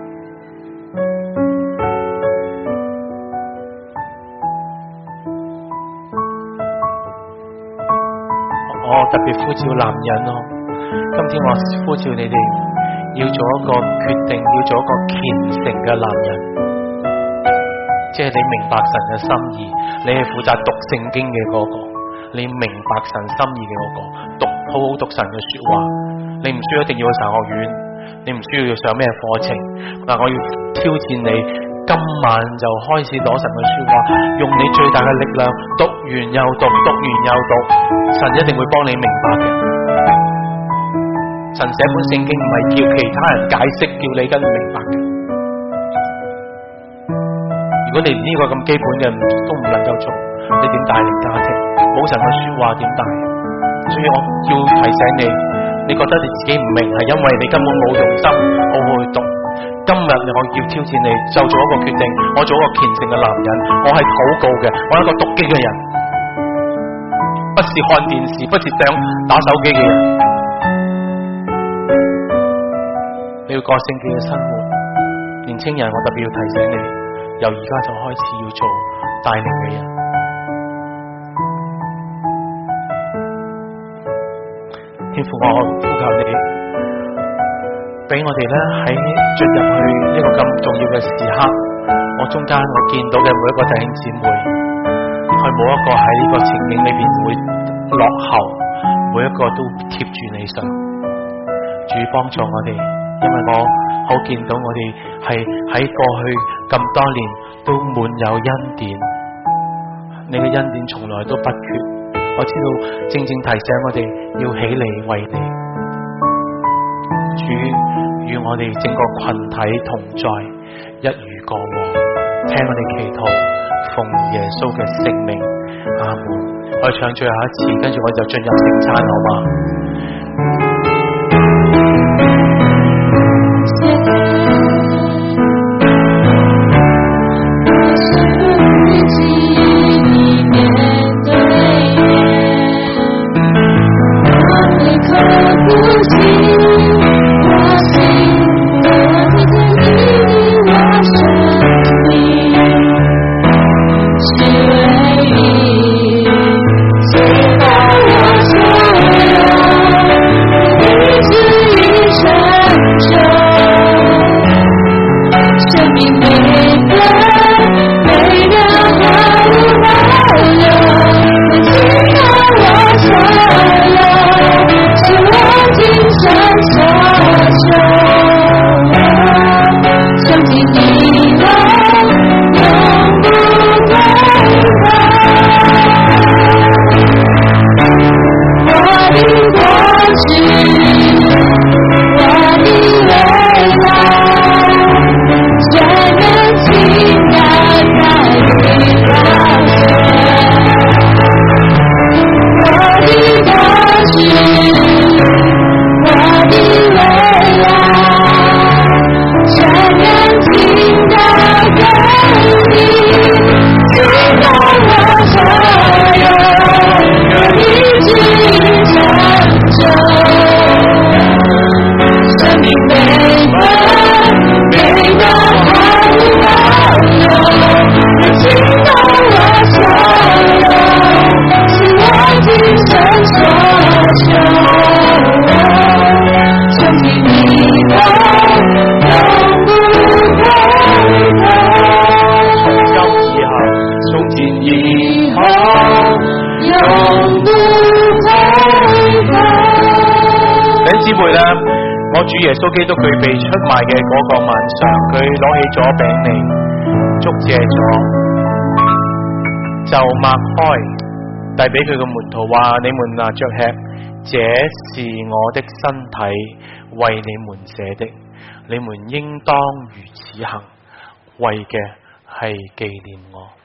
我特別呼召男人咯，今天我呼召你哋要做一個決定，要做一個虔誠嘅男人，即係你明白神嘅心意，你係負責讀聖經嘅嗰個，你明白神心意嘅嗰個，好好讀神嘅說話，你唔需要一定要去神學院，你唔需要上咩課程，但我要挑戰你，今晚就開始攞神嘅說話，用你最大嘅力量，讀完又讀，讀完又讀，神一定會幫你明白嘅。神寫本聖經唔係叫其他人解釋，叫你跟明白嘅。如果你連呢個咁基本嘅都唔能夠做，你點帶領家庭？冇神嘅說話點帶？ 所以我要提醒你，你覺得你自己唔明係因為你根本冇用心好好去讀。今日我要挑戰你，就做一個決定，我做一個虔誠嘅男人，我係禱告嘅，我係一個讀經嘅人，不是看電視，不是想打手機嘅人。你要過聖潔嘅生活，年青人，我特別要提醒你，由而家就開始要做帶領嘅人。天父，我呼求你，俾我哋咧喺進入去呢個咁重要嘅時刻，我中間我見到嘅每一個弟兄姊妹，佢冇一個喺呢個情景裏邊會落後，每一個都貼住你上。主幫助我哋，因為我好見到我哋係喺過去咁多年都滿有恩典，你嘅恩典從來都不缺。我知道正正提醒我哋要起嚟為你。主與我哋整個群體同在，一如過往。聽我哋祈禱，奉耶穌嘅聖名，阿門。我哋唱最後一次，跟住我就進入聖餐，好嗎？我主耶穌基督佢被出賣嘅嗰個晚上，佢攞起咗餅嚟，祝謝咗，就擘開，遞俾佢嘅門徒話：你們拿着吃，這是我的身體，為你們捨的，你們應當如此行，為嘅係紀念我。